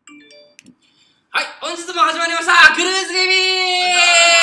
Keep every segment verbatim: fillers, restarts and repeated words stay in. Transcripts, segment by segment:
はい、本日も始まりましたクルーズゲーミー。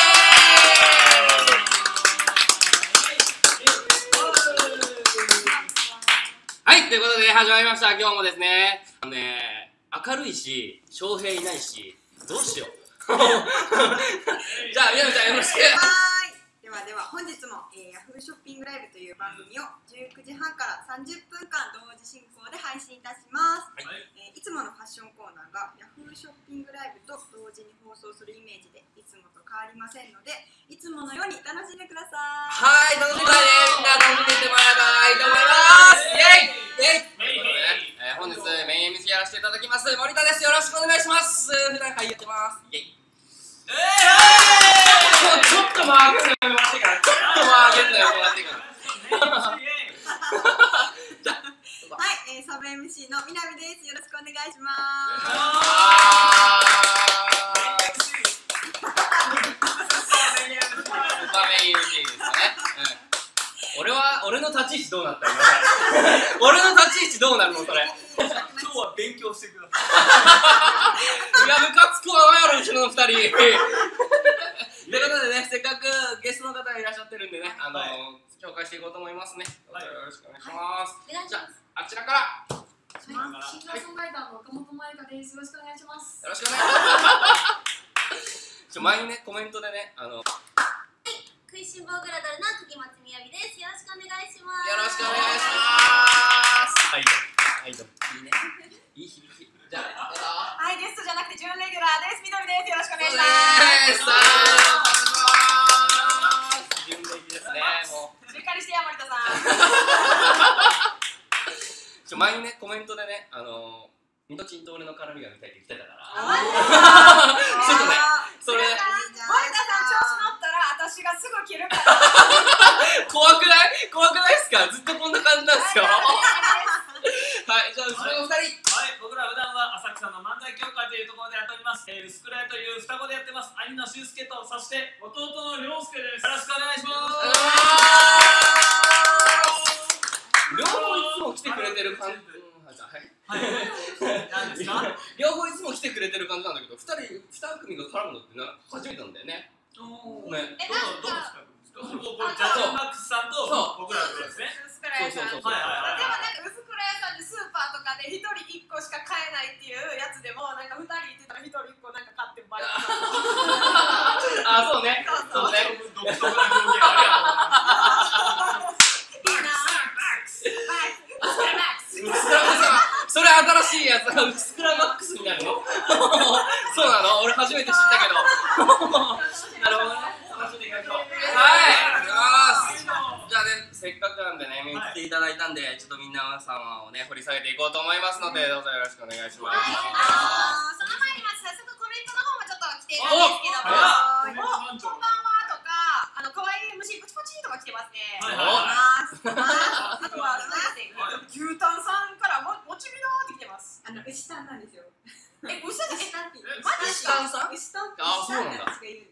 はい、ということで始まりました。今日もですね、あのね、明るいし翔平いないしどうしようじゃあみなみちゃんよろしく。 はい、ではでは本日も、えー、ヤフーショッピングライブという番組をじゅうくじはんからさんじゅっぷんかん同時進行で配信いたします。はい、えー、いつものファッションコーナーがヤフーショッピングライブと同時に放送するイメージでいつもと変わりませんので、いつものように楽しんでください。 はい、楽しんでください。みんな楽しんでいってもらえたらいいと思います。イェイイェイ。ということでね、えー、本日メイン エムシー やらせていただきます森田です。よろしくお願いします。普段会やってます。イェイ。えー、ちょっと回るのよもらっていいかな。ちょっと回るのよもらっていいかな。じゃあ、 はい、えー、サブ エムシー のみなみです。よろしくお願いします。 まあメイン エムシー ですね。うん、俺は俺の立ち位置どうなった今俺の立ち位置どうなるのそれ。 今日は勉強してください。いやムカつくわやろ後ろのふたり。ということでね、せっかくゲストの方がいらっしゃってるんでね、あのーはい、紹介していこうと思いますね。どうぞよろしくお願いします。はい、じゃああちらから。 はい、シンガーソングライターの岡本まりかです。よろしくお願いします。 よろしくお願いします。ちょ前にねコメントでね、あの。 食いしん坊グラドルの釘松みやびです。よろしくお願いします。 よろしくお願いします。はい、はい、いいね。いい響き。じゃあ、どうぞ。 はい、ゲストじゃなくて準レギュラーです。みどりです。よろしくお願いします。 準レギですね。もう。 しっかりしてや森田さん。 ちょ前にねコメントでね、あのミトチンと俺の絡みが見たいって言ってたから。ちょっとね、それ。 森田さん調子乗ったら私がすぐ切るから。 怖くない怖くないですか。ずっとこんな感じなんですよ。はい、じゃあ後ろのふたり。 はい、僕ら普段は浅草の漫才協会というところでやっております、えー、薄暗いという双子でやってます兄の俊介と、そして弟の涼介です。よろしくお願いします。 両方いつも来てくれてる感じ。はい、何ですか。両方いつも来てくれてる感じなんだけど、ふたりに組が絡むのってな初めてなんだよね。 おー、ね、どうどうですか。これジャズマックスさんと僕らですね。 薄倉屋さん。でもなんか薄倉屋さんでスーパーとかで一人一個しか買えないっていうやつでもなんか二人いてたら一人一個なんか買ってもらえる。 あ、そうね。そうね。 独特な表現ありがとうございます。いいな。 それ新しいやつがウスクラマックスになるの。そうなの。俺初めて知ったけど。なるほどね。楽しんでいきましょう。はい、ありがとうございます。じゃあね、せっかくなんでね、見に来ていただいたんで、ちょっとみんなさんをね、掘り下げていこうと思いますので、どうぞよろしくお願いします。 あのー、その前にまず早速コメントの方もちょっと来てるんですけども、こんばんはとか、あの可愛い虫プチプチとか来てますね。あとは牛タンさんからももちみなーって来てます。あの牛タンなんですよ。え、牛タンってマジ牛タンさん？ 牛タンってあ、そうなんだ。 へ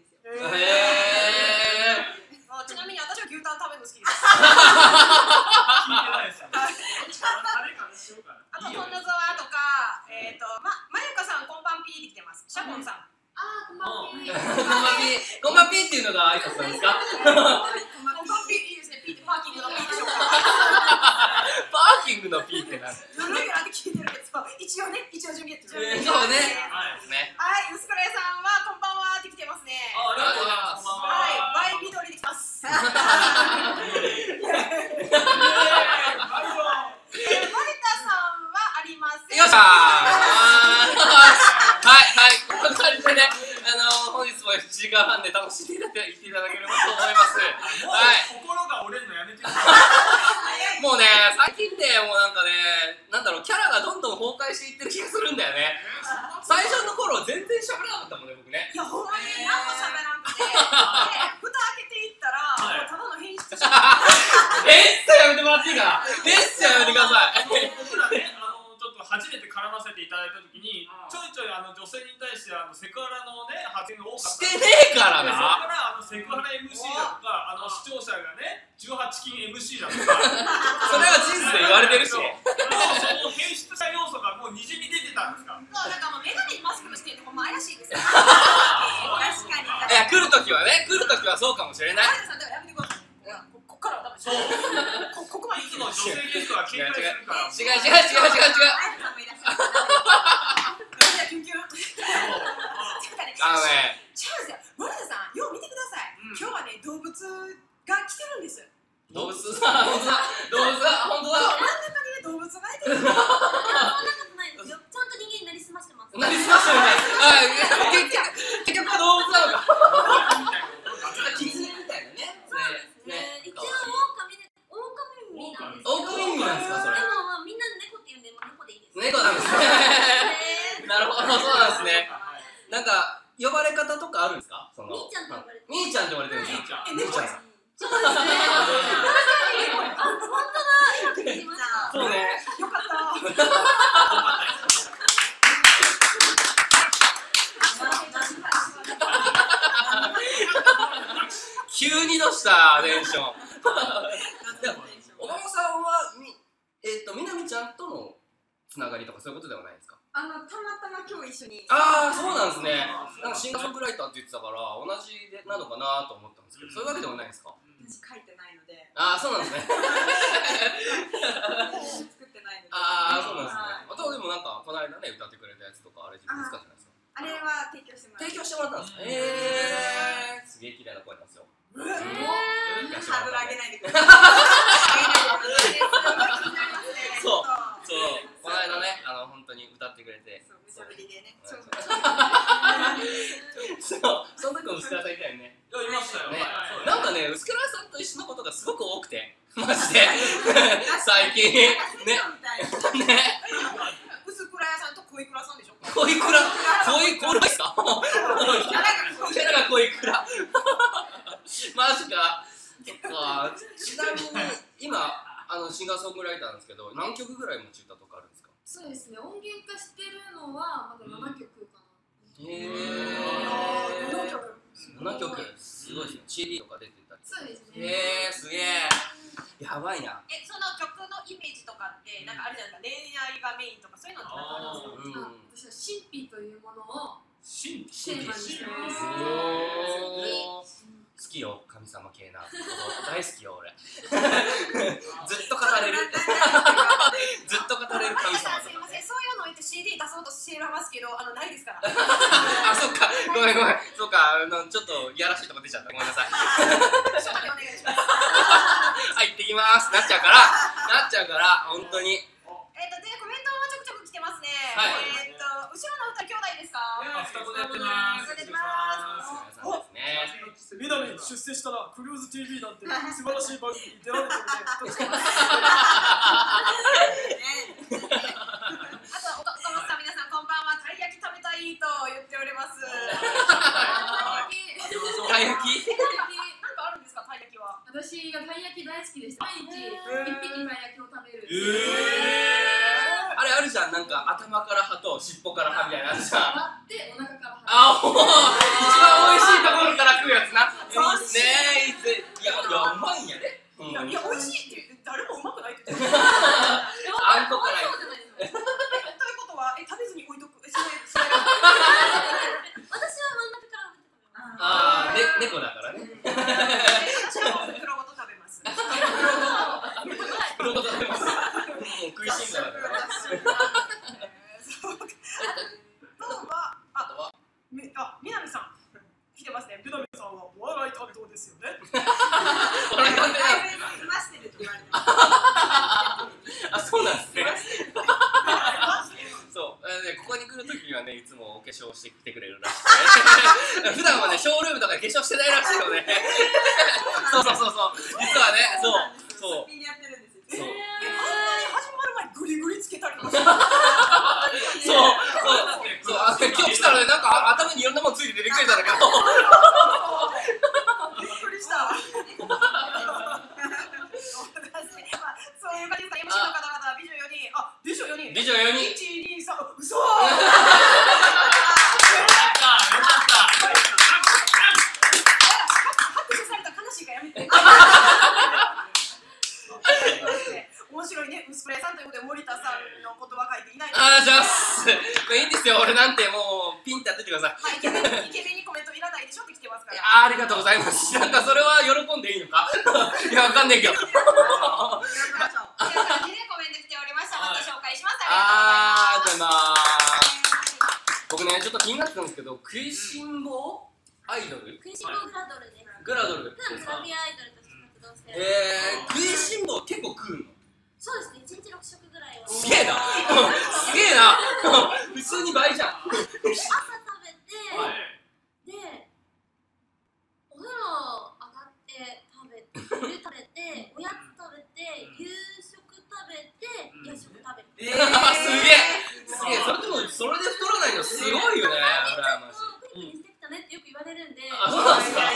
え。 ちなみに私は牛タン食べるの好きです。 聞いてないですよ。 あと、トンナゾワとか、えっと、ま、まゆかさん、こんばんぴーって来てます。シャボンさん。 あー、こんばんぴー。 こんばんぴー。こんばんぴーっていうのが挨拶なんですか。 こんばんぴーいいですね。ピーってパーキングのピーでしょうか。 パーキングのピーってなんですか。 準レギュラーって聞いてるけど、一応ね、一応準備やってる。 そうね。 はい、薄倉屋さんはこんばんはって来てますね。 ありがとうございます。 はい、バイ緑で来ます。森田さんはありません。 よっしゃー。はいはい、こんな感じでね、あの本日もいちじかんはんで楽しんでいただければと思います。はい。 心が折れるのやめてください。 もうね、最近でもうなんかね、なんだろう、キャラがどんどん崩壊していってる気がするんだよね。最初の頃全然喋らなかったもんね、僕ね。 いや、ほんまに何も喋らんくて、で、蓋開けていったら、もうただの変質者。 えっとやめてもらっていいかな。えっとやめてください。 僕らね、あのちょっと初めて絡ませていただいたときに、ちょいちょいあの女性に対してあのセクハラのね発言が多かった。 してねえからな。 そこからあのセクハラ エムシー だとか、あの視聴者がね、じゅうはちきん エムシー だとか、 それは事実で言われてるし。 その変質した要素がもうにじみ出てたんですか。 そう、なんかもうメガネ来るときはそうかもしれない。 有田さんだからやめてください。ここからは多分そうこここまでいつも女性ゲストは警戒するから違う違う違う違う違う。 有田さんもいらっしゃる。キュンキュン。 あのね、 違うんですよ。森田さん、よう見てください。今日はね、動物が来てるんです。 動物だ、本当だ、動物だ、本当だ。 真ん中にね、動物がいてる。 そんなことないですよ。ちゃんと人間になりすましてます。 何しましたよね。あ、結局、結局動物なのか。キツネみたいなね。 ね、一応狼で、狼耳なんですけど。 狼耳なんですか、それ。 でも、まあ、みんな猫って言うんで、まあ、猫でいいです。 猫なんですね。なるほど、そうなんですね。なんか、呼ばれ方とかあるんですか。その。 みーちゃんって呼ばれてる。 みーちゃんって呼ばれてるんですか。 え、猫ちゃん。 そうですね。確かに。あ、本当だ。気づきました。 そうね。 よかった。 急にどしたテンション。お孫さんはみえっとみなみちゃんとのつながりとかそういうことではないですか。 あの、たまたま今日一緒に。 ああ、そうなんですね。なんかシンガーソングライターって言ってたから同じでなのかなと思ったんですけど、そういうわけでもないですか。 私書いてないので。 ああ、そうなんですね。 作ってないので。 ああ、そうなんですね。あとでもなんかこの間ね歌ってくれたやつとかあれ自分で使ったじゃないですか。 あれは提供してもら提供してもらったんですか。ええー、すげえ綺麗な声なんですよ。 ハードル上げないでください。 そうそう、この間ね、あの本当に歌ってくれて、 そう、無茶ぶりでね。 そう、その時も薄倉さんいたよね。 いやいましたよね、 はいなんかね、薄倉さんと一緒のことがすごく多くて、マジで最近ね、ね、 薄倉屋さんと恋倉さんでしょ。 恋倉、恋倉ですか？キャラが恋倉。マジか。そっか。ちなみに今あのシンガーソングライターなんですけど、何曲ぐらい持ち歌とかあるんですか？ そうですね、音源化してるのはまだななきょくかな。 へー。 ななきょく、すごいですね。シーディー とか出てたり。 そうですね。 へえ、すげえ。やばいな。 え、その曲のイメージとかってなんかあるじゃないですか。恋愛がメインとかそういうのってなんかあるんですか？ うん。 私は神秘というものを神秘テーマにしてます。 おー、好きよ、神様系な。大好きよ、俺。ずっと語れる。ずっと語れる神様とかね。 すいません、そういうのを言って シーディー 出そうとしてますけど、あのないですから。 あ、そっか、ごめんごめん、そっか、あのちょっといやらしいとこ出ちゃった、ごめんなさい。 ちょっとお願いします。 はい、行ってきます。なっちゃうから、なっちゃうから、本当に。 えっと、で、コメントもちょくちょく来てますね。 はいえっと、後ろの二人兄弟ですか？ あ、双子でやってます。 やってます。 そうですね。 みなみ出世したらクルーズ ティービー なんて素晴らしい番組に出られてるね。 あと、岡本さん、皆さんこんばんは。たい焼き食べたいと言っております。 たい焼き。 なんかあるんですか、たい焼きは？ 私がたい焼き大好きでした。毎日一匹たい焼きを食べる。 あれあるじゃん、なんか頭から歯と尻尾から歯みたいなのあるじゃん。 割ってお腹から歯。 あ、もう一番美味しいところから食うやつな。ねえ、いやいやうまいんやね。 いや、いや、美味しいって誰もうまくないって言ってる。 あんこから。 ということは、え、食べずに置いとく。え、それ、それ。 私は真ん中から食べてます。 ああ、ね、猫だからね。 私はもう袋ごと食べます。 袋ごと食べます。もう食いしん坊だからね。 あとは、み、あ、みなみさん。来てますね。 みなみさんはお笑い担当ですよね。 これなんでだよ。 済ましてるって言われてます。 あ、そうなんですね。そう、えーね、ここに来るときにはね、いつもお化粧してきてくれるらしくて、普段はね、ショールームとかで化粧してないらしいのね。そうそうそうそう、実はね、そう、そう。 スピンでやってるんですよ。 そう。 え、あんなに始まる前にグリグリつけたりとかして。 そう、そう、そう、あ、今日来たらね、なんか頭にいろんなものついててびっくりしたんだけど。 びっくりした。そういう感じですか。エムシー の方々、美女よにん、あ、美女よにん。 美女よにん。 いち、に、さん、嘘。 よかった、よかった。 拍手されたら悲しいからやめて。面白いね、薄プレさんということで森田さんの言葉書いていない。 あー、じゃあ、インディですよ、俺なんてもうピンってやっててください。 まあ、イケメンイケメンにコメントいらないでしょって来てますから。 あーありがとうございます。なんかそれは喜んでいいのかいや、わかんないけど。 という感じでコメント来ておりました。また紹介します。ああー、ありがとうございます。僕ね、ちょっと気になってたんですけど、食いしん坊アイドル食いしん坊グラドルです。 グラドル普段グラビアアイドルとして活動してる。 えー、食いしん坊結構食うの？ そうですね、いちにちろく食ぐらいは。 すげえなすげえな普通に倍じゃん。 朝食べて、で、お風呂上がって食べて、昼食べて、おやつ食べて、夕食食べて、夜食食べて。 えー、すげえすげえ、それでもそれで太らないのすごいよね。羨ましい。 プリプリしてきたねってよく言われるんで。 あ、そうなんですか。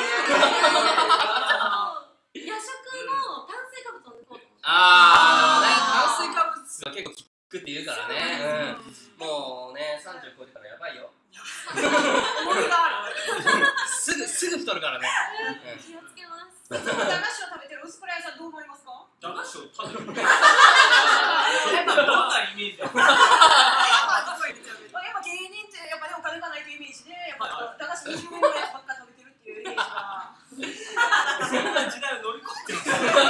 夜食の炭水化物を抜こうと思って。 あー、ね、炭水化物は結構効くって言うからね。うん、もうね、さんじゅう超えてからやばいよ。すぐすぐ太るからね。 気をつけます。 駄菓子を食べてる薄倉屋さんどう思いますか？ 駄菓子を食べる。やっぱどんなイメージだ。やっぱ芸人ってやっぱねお金がないというイメージで、やっぱ駄菓子にじゅうえんぐらいばっか食べてるっていうイメージが。 そんな時代を乗り越えてる。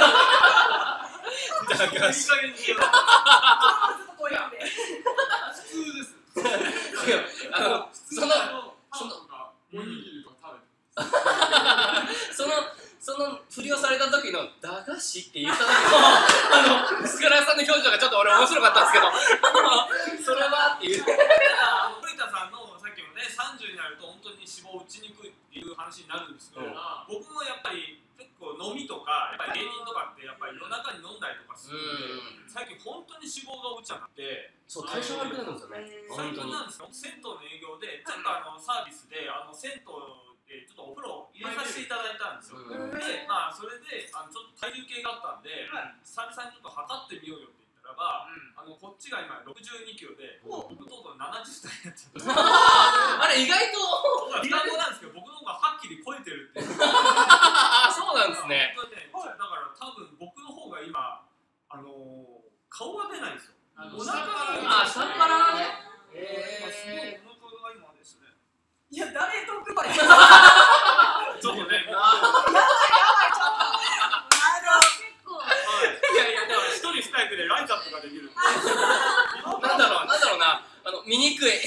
駄菓子。 いい加減にしろ。 こういうので。 普通です。 いや、あの、その、 パンとかおにぎりとか食べてその、その振りをされた時の駄菓子って言った時のあの薄倉さんの表情がちょっと俺面白かったんですけどそれはっていう。 古田さんのさっきのねさんじゅうになると本当に脂肪を打ちにくいっていう話になるんですけど、うん、僕もやっぱり結構飲みとかやっぱり芸人とかってやっぱり夜中に飲んだりとかするんで、最近本当に脂肪が落ちちゃって、 そう代謝悪くなるんですよね。 最近なんですよ、銭湯の営業でちょっとあのサービスであの銭湯でちょっとお風呂入れさせていただいたんですよ。で、まあそれであのちょっと体重計があったんで、久々にちょっと測ってみようよって言ったらば、あのこっちが今ろくじゅうにキロで、僕とうとうななじゅっさいになっちゃった。 あれ意外と双子なんですけど、僕の方がはっきり超えてるっていう。 そうなんですね。 本当にね、だから多分僕の方が今あの顔が出ないんですよ。お腹があ、下からね。 えー、すごいお腹が今ですね。 いや、誰とくばい。 ちょっとね。 やばいやばいちょっと。 結構。 いやいや、だから一人二役でライトアップができる。 なんだろう、なんだろうな、あの醜い。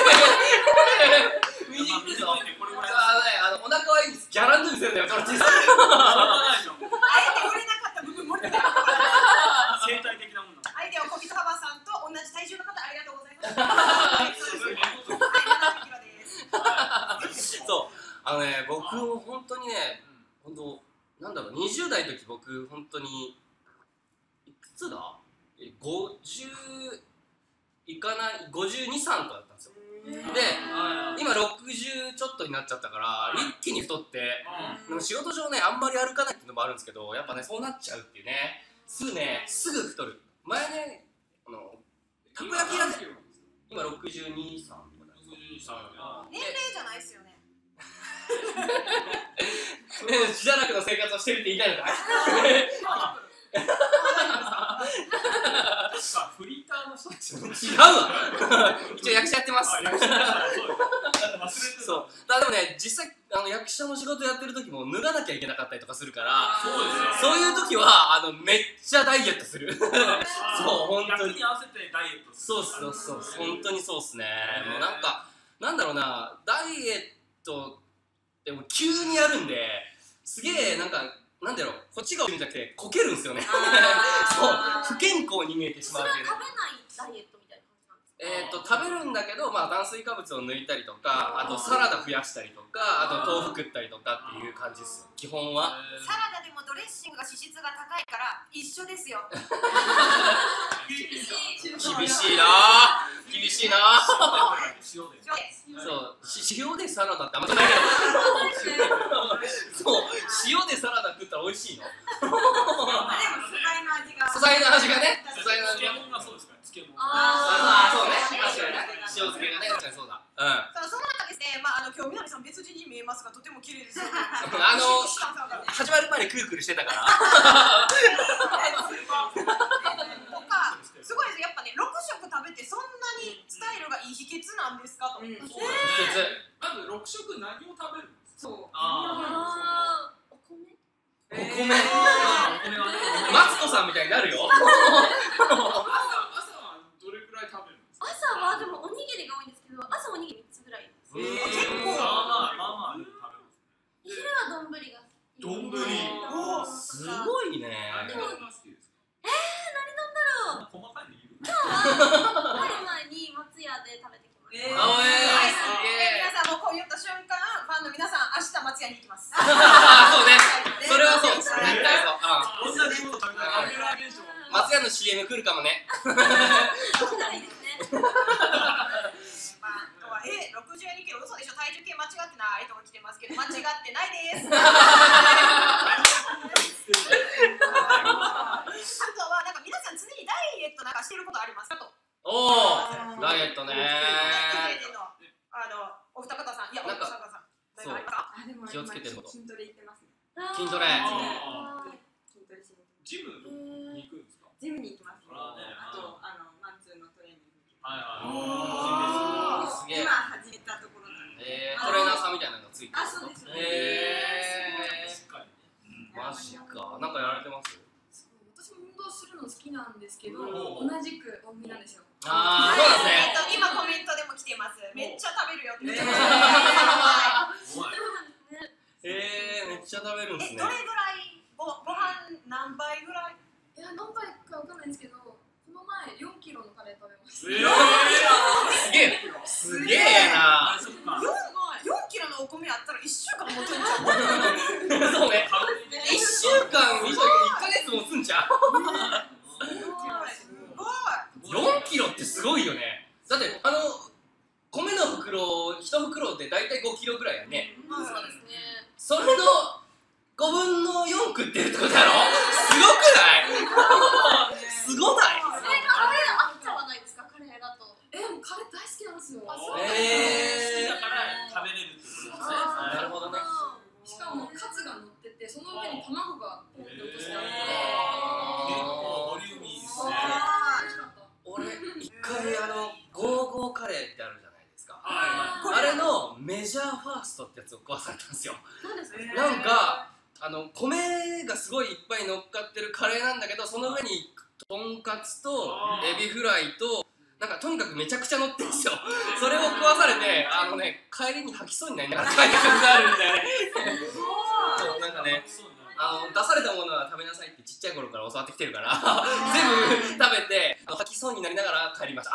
醜いぞ。あのお腹はいいんです。ギャランドゥ見せるんだよ。これ小さい。 あえて売れなかった部分も盛りたい。 生態的なもの。 相手は小人幅さんと同じ体重の方、ありがとうございます。はい、ななじゅっキロです。 そう、あのね、僕も本当にね、本当なんだろう、にじゅう代の時僕本当にいくつだ？ごじゅういかないごじゅうに、さんとかだったんですよ。で、今ろくじゅうちょっとになっちゃったから一気に太って、でも仕事上ねあんまり歩かないっていうのもあるんですけど、やっぱねそうなっちゃうっていうね。すぐね、すぐ太る。前ね、あのたこ焼き屋で今ろくじゅうに、さんとかだ。 年齢じゃないっすよね。 しばらくの生活をしてるって言いたいのかい？ フリーターの人たち。 違うわ。一応役者やってます。そう。だでもね、実際あの役者の仕事やってる時も脱がなきゃいけなかったりとかするから、そういう時はあのめっちゃダイエットする。そう本当に。 役に合わせてダイエットする。 そうそうそう。本当にそうっすね。もうなんかなんだろうな、ダイエットでも急にやるんで、すげえなんか。なんだろう、こっちが見たくてこけるんですよね。そう、不健康に見えてしまうっていうね。 食べないダイエットみたいな感じなんですか？ えっと食べるんだけど、まあ炭水化物を抜いたりとか、あとサラダ増やしたりとか、あと豆腐食ったりとかっていう感じですよ。基本は。 サラダでもドレッシングが脂質が高いから一緒ですよ。 厳しいなぁ、厳しいなぁ。 塩で。 そう、塩でサラダってあんまないけど。そう、塩でサラダ食ったら美味しいの。 でも素材の味が。 素材の味がね。素材の味が。 漬物がそうですか。漬物。 ああ、そうね。確かにね。塩漬けがね、確かにそうだ。うん。 その中ですね、まああの今日南さん別人に見えますがとても綺麗ですよ。 あの始まる前にクルクルしてたから。とかすごいです。やっぱねろく食食べてそんなにスタイルがいい秘訣血なんですかと。 秘訣。 まずろく食何を食べるんですか？ そうあーお米お米。マツコさんみたいになるよ。 朝はどれくらい食べるんですか？ 朝はでもおにぎりが多いんですけど、朝おにぎりみっつぐらいです。 結構まあまあまあまあ食べますね。 昼は丼が丼。 おすごいね。 何が好きですか？ えー、何丼だろう。 細かいのいる？ 今日は入る前に松屋で食べてきました。 あおえはい、 すげえ。 皆さんもこう言った瞬間、ファンの皆さん、明日松屋に行きます。 そうね。それはそう。絶対そう。 同じもの食べたい。油現象。 松屋の シーエム 来るかもね。 そうしたらいいですね。 まあ、あとは、え、ろくじゅうにキロ、嘘でしょ、体重計間違ってないとか来てますけど、間違ってないです。あとは、なんか皆さん常にダイエットなんかしてることありますかと。 おお、ダイエットね。 あの、お二方さん、いや、お二方さん、何かありますか？ あでも気をつけてること筋トレ行ってますね。 筋トレ。 あー筋トレしにジムに行くんですか？ ジムに行きますね。 あねあとあのマンツーのトレーニングに行きまはいはい。 すげえ。 す。今始めたところなんで。 えー、トレーナーさんみたいなのがついてる。 あ、そうですね。 えしっかりね。 ー、マジか。なんかやられてます？ すごい私も運動するの好きなんですけど、 お同じく大食いなんですよ。 あー、そうですね。 えっと、今コメントでも来てます。めっちゃ食べるよって言ってまおす。 前。 えー、めっちゃ食べるんですえ、 ねど。れぐらいごご飯何杯ぐらい？ いや何回かわかんないんですけど、この前よんキロのカレー食べました。 えーすげえ。すげえな。 そっか。 よんキロのお米あったらいっしゅうかん持つんちゃう？ そうね。いっしゅうかん以上、いっかげつもつんちゃう。 すごい。 よんキロってすごいよね。だってあの米の袋いち袋でだいたいごキロぐらいやね。 まあそうですね。 それのごぶんのよん食ってるってことだろ。すごくない？すごない？ カレーがあっちゃわないですか？カレーだと。 え、もうカレー大好きなんですよ。 えー好きだから食べれるってことですね。 なるほどね。 しかもカツが乗ってて、その上に卵がポンって落としてあって、 結構ボリューミーですね。 美味しかった。 俺一回あのゴーゴーカレーってあるじゃないですか。 はあれのメジャーファーストってやつを食わされたんですよ。 何ですか？ なんかあの米がすごいいっぱい乗っかってるカレーなんだけど、その上にとんかつとエビフライとなんかとにかくめちゃくちゃ乗ってるんですよ。それを食わされて、あのね、帰りに吐きそうになりながら帰ってくるがあるんだよね。そうなんかね、あの出されたものは食べなさいってちっちゃい頃から教わってきてるから全部食べて吐きそうになりながら帰りました。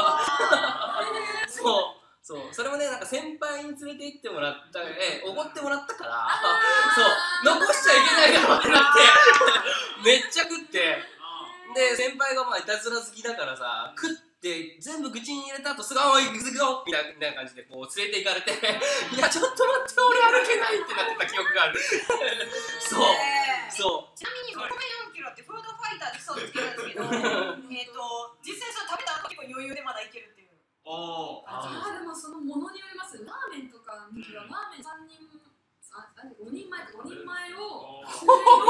そうそう、それもね、なんか先輩に連れて行ってもらったえおごってもらったからそう残しちゃいけないだろうってなってめっちゃ食って、で先輩がまあいたずら好きだからさ、食って全部口に入れた後すぐ「おい行くぞ」みたいな感じでこう連れて行かれて「いやちょっと待って俺歩けない」ってなってた記憶がある。そうそうちなみにお米よんキロってフードファイターでそうつけるんですけど、えっと実際それ食べた後結構余裕でまだいけるっていう。 おー。 あーでもそのものによります。ラーメンとかの時はラーメンさんにん、あ、あれごにんまえとごにんまえをラーメン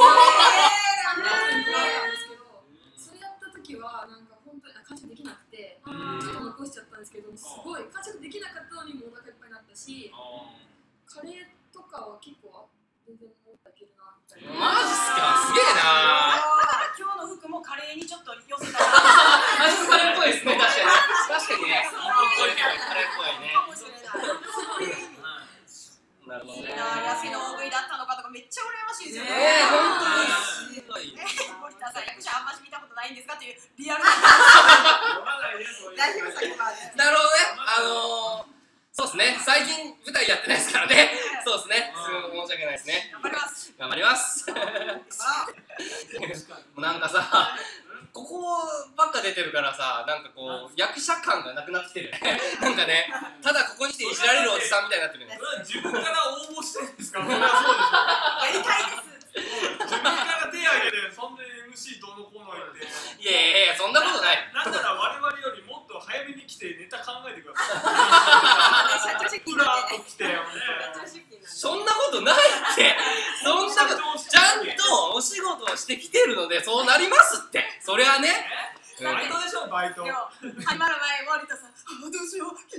食べたんですけど、それやった時はなんか本当に完食できなくて、ちょっと残しちゃったんですけど、すごい完食できなかったのにもお腹いっぱいになったし、カレーとかは結構全然もったいけるなみたいな。 マジっすか、すげえなー。 だから今日の服もカレーにちょっと寄せたらあ、ちょっとカレーっぽいですね、確かに。確かにね、カレーっぽいね。 かもしれない。そういう意味。 なるほどね。 安いの大食いだったのかとかめっちゃ羨ましいですよね。 ねえ、本当にすごい。 森田さん、役者あんまし見たことないんですかっていうリアルな代表作とかね。 なるほどね。あのー、そうですね。最近舞台やってないですからね。そうですね。すごい申し訳ないですね。 頑張ります。 頑張ります。もうなんかさ、ここばっか出てるからさ、なんかこう役者感がなくなってきてるね。なんかね、ただここに来ていじられるおじさんみたいになってるね。 それは自分から応募してるんですか？それはそうでしょ。 やりたいです。 自分から手挙げて、そんで エムシー どうのこうの言って。 いやいやいや、そんなことない。 なんなら我々よりもっと早めに来てネタ考えてください。 社長出勤ふらなんで。 っと来て、ね。 社長出勤なんで。 そんなことないって。そんなことちゃんとお仕事をしてきてるのでそうなりますって。それはね。 バイトでしょ、バイト。 今日始まる前森田さん、あどうしよう昨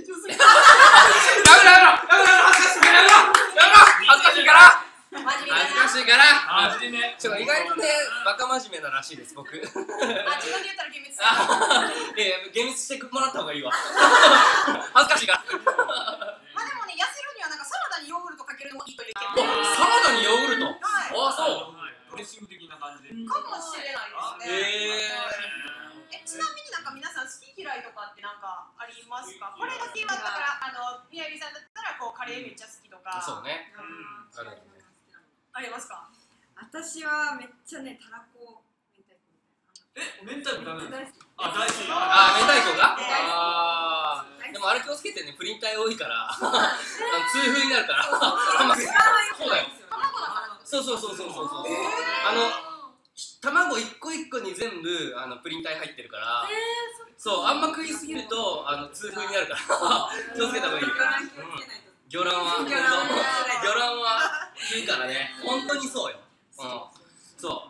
らしいです僕。 あ、自分で言ったら厳密だ。 いやいや、厳密してもらった方がいいわ。恥ずかしいから。 まあでもね、痩せるにはなんかサラダにヨーグルトかけるのもいいという意見で。 サラダにヨーグルト。 はい。 ああ、そう。 ドレッシング的な感じで。 かもしれないですね。 ええ、ちなみになんか皆さん好き嫌いとかってなんかありますか？これだけはだからあの宮城さんだったらこうカレーめっちゃ好きとか。 そうね。 あるね。ありますか？ 私はめっちゃね、たらこ明太子みたいな。 え、明太子ダメなの？ 大好き。 あ、大好き。 あー、明太子が？あー。でもあれ気をつけてね、プリン体多いからあの痛風になるから。そうだよ。 卵だから。 そうそうそうそうそうそう。あの卵一個一個に全部あのプリン体入ってるから。そう、あんま食いすぎるとあの痛風になるから気をつけた方がいいよ。魚卵は魚卵は言うからね。本当にそうよ。うん。そう。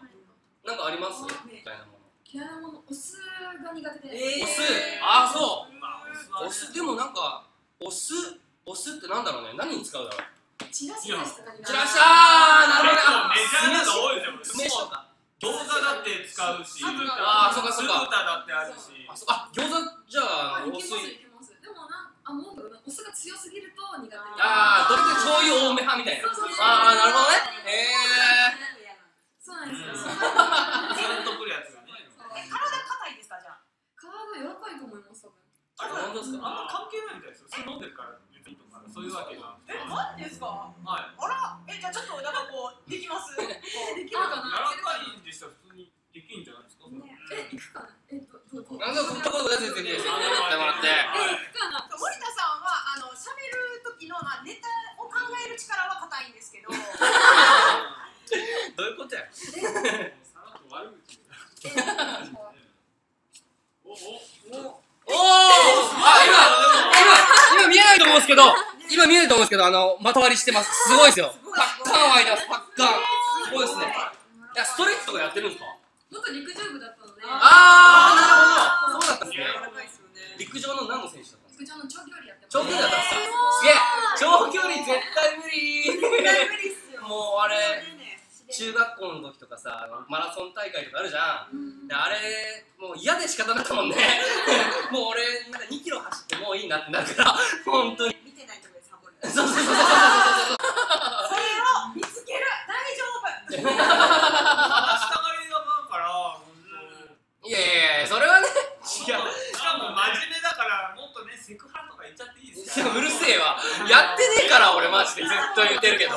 なんかあります？みたいなもの。 嫌いなもの、お酢が苦手で。 お酢。ああ、そう。お酢でもなんかお酢お酢ってなんだろうね。何に使うだろう。 チラシですとかに。 チラシあー、なるほど。 メジャーなの多いですよ。 酢飯とか。 餃子だって使うし、 あー、そうかそうか。 酢豚だってあるし。 あ、餃子じゃあおいけます酢。 いけます。でもなんあもうお酢が強すぎると苦手。 ああ、どれで醤油多め派みたいな。ああ、なるほどね。ええ。 そうなんですよ。 ずっとくるやつがね。 体硬いですかじゃあ？ 体柔らかいと思います多分。 あれ本当ですか？ あんま関係ないみたいですよ。それ飲んでるから別にとかそういうわけが。 え、マジですか？ はい。 あら、え、じゃあちょっとなんかこうできます？ できるか柔な。 らかいんでしたら普通にできるんじゃないですか。 え、行くかな。えっとどうどう。 なんかこんなことやっててやってもらって。 え、行くかな。 森田さんはあの喋る時のまあネタを考える力は硬いんですけど。 どういうことや。 さらっと悪口。おお。 おお。あ、今今今見えないと思うんですけど、今見えないと思うんですけど、あのまとわりしてます。すごいですよ。パッカン湧いてます。パッカン。すごいですね。いや、ストレッチとかやってるんですか？ 元陸上部だったので。 ああ、なるほど。そうだったんですね。陸上の何の選手だったんですか？ 陸上の長距離やってます。 長距離だったんですか？すげえ。長距離絶対無理。もうあれ中学校の時とかさ、マラソン大会とかあるじゃん。であれもう嫌で仕方なかったもんね。もう俺なんかにキロ走ってもういいなってなるから本当に。 見てないところでサボる。 そうそうそうそう。 それを見つける。大丈夫。 下がりだから本当。 いやいやいや、それはね違う。 しかも真面目だからもっとねセクハラとか言っちゃっていいですか？ うるせえわ。やってねえから俺マジでずっと言ってるけど。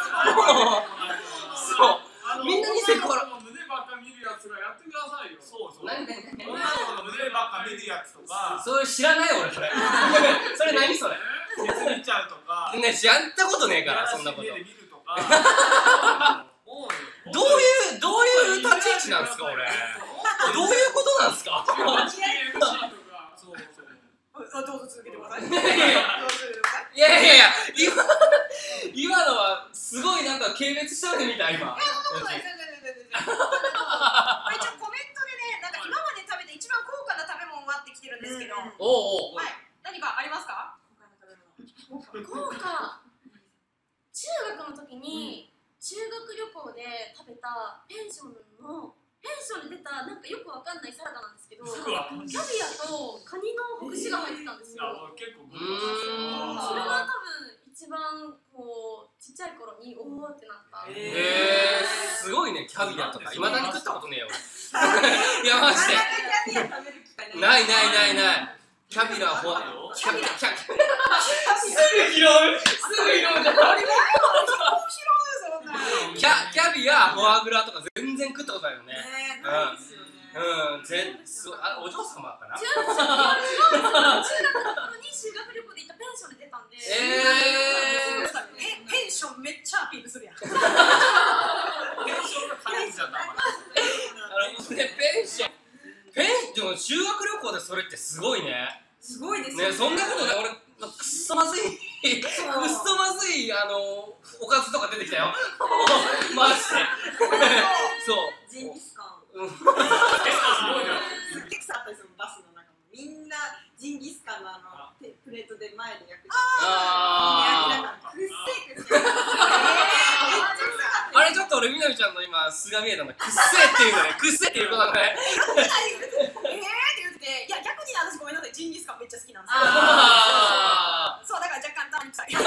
そう。みんなにセクハラ。 胸ばっか見るやつがやってくださいよ。 そうそう。 何何何。 女の子の胸ばっか見るやつとか、 そういう知らない俺それ。それ何それ。 ケツ見ちゃうとか、 ね、やったことねえからそんなこと。 見るとか。 どういうどういう立ち位置なんですか俺。どういうことなんですか。 そうそう。 あ、どうぞ続けてください。 いやいやいや、今今のはすごいなんか軽蔑したのみたい今。 いや、そんなことない、全然全然全然。一応コメントでね、なんか今まで食べて一番高価な食べ物はってきてるんですけど、はい、 おうおう。 何かありますか？ 豪華。中学の時に修学旅行で食べたペンションのペンションで出たなんかよくわかんないサラダなんですけど、キャビアとカニのほぐしが入ってたんですよ。 結構。 それが多分一番こうちっちゃい頃におおってなった。 へえ、すごいね。キャビアとかいまだに食ったことねえよ。いやマジで。ないないないない。キャビラフォアキャビラキャビラすぐ拾うすぐ拾うじゃん。キャキャビアフォアグラとか全然食ったことないよね。うんうん、全あお嬢様かな。 違うんですよ。違うんですよ。中学の頃に修学旅行で行ったペンションで出たんで。 ええ、ペンションめっちゃアピールするやん。 ペンションが感じちゃった。 あのねペンションペンでも修学旅行でそれってすごいね。 すごいですよね。そんなことね、俺くっそまずいくっそまずいあのおかずとか出てきたよ。マジで。そう。 ジンギスカン。 うん。 すごいな。すっげえ臭かったですよバスの中も。みんなジンギスカンのあのプレートで前で焼く。 あああ。くっせえくっせえ。 あれちょっと俺見みなみちゃんの今素が見えたのくっせえっていうのね、くっせえっていうことだね。 えーって言って、いや逆に私ごめんなさい、ジンギスカンめっちゃ好きなんですよ。 あそうだから若干たまに臭い。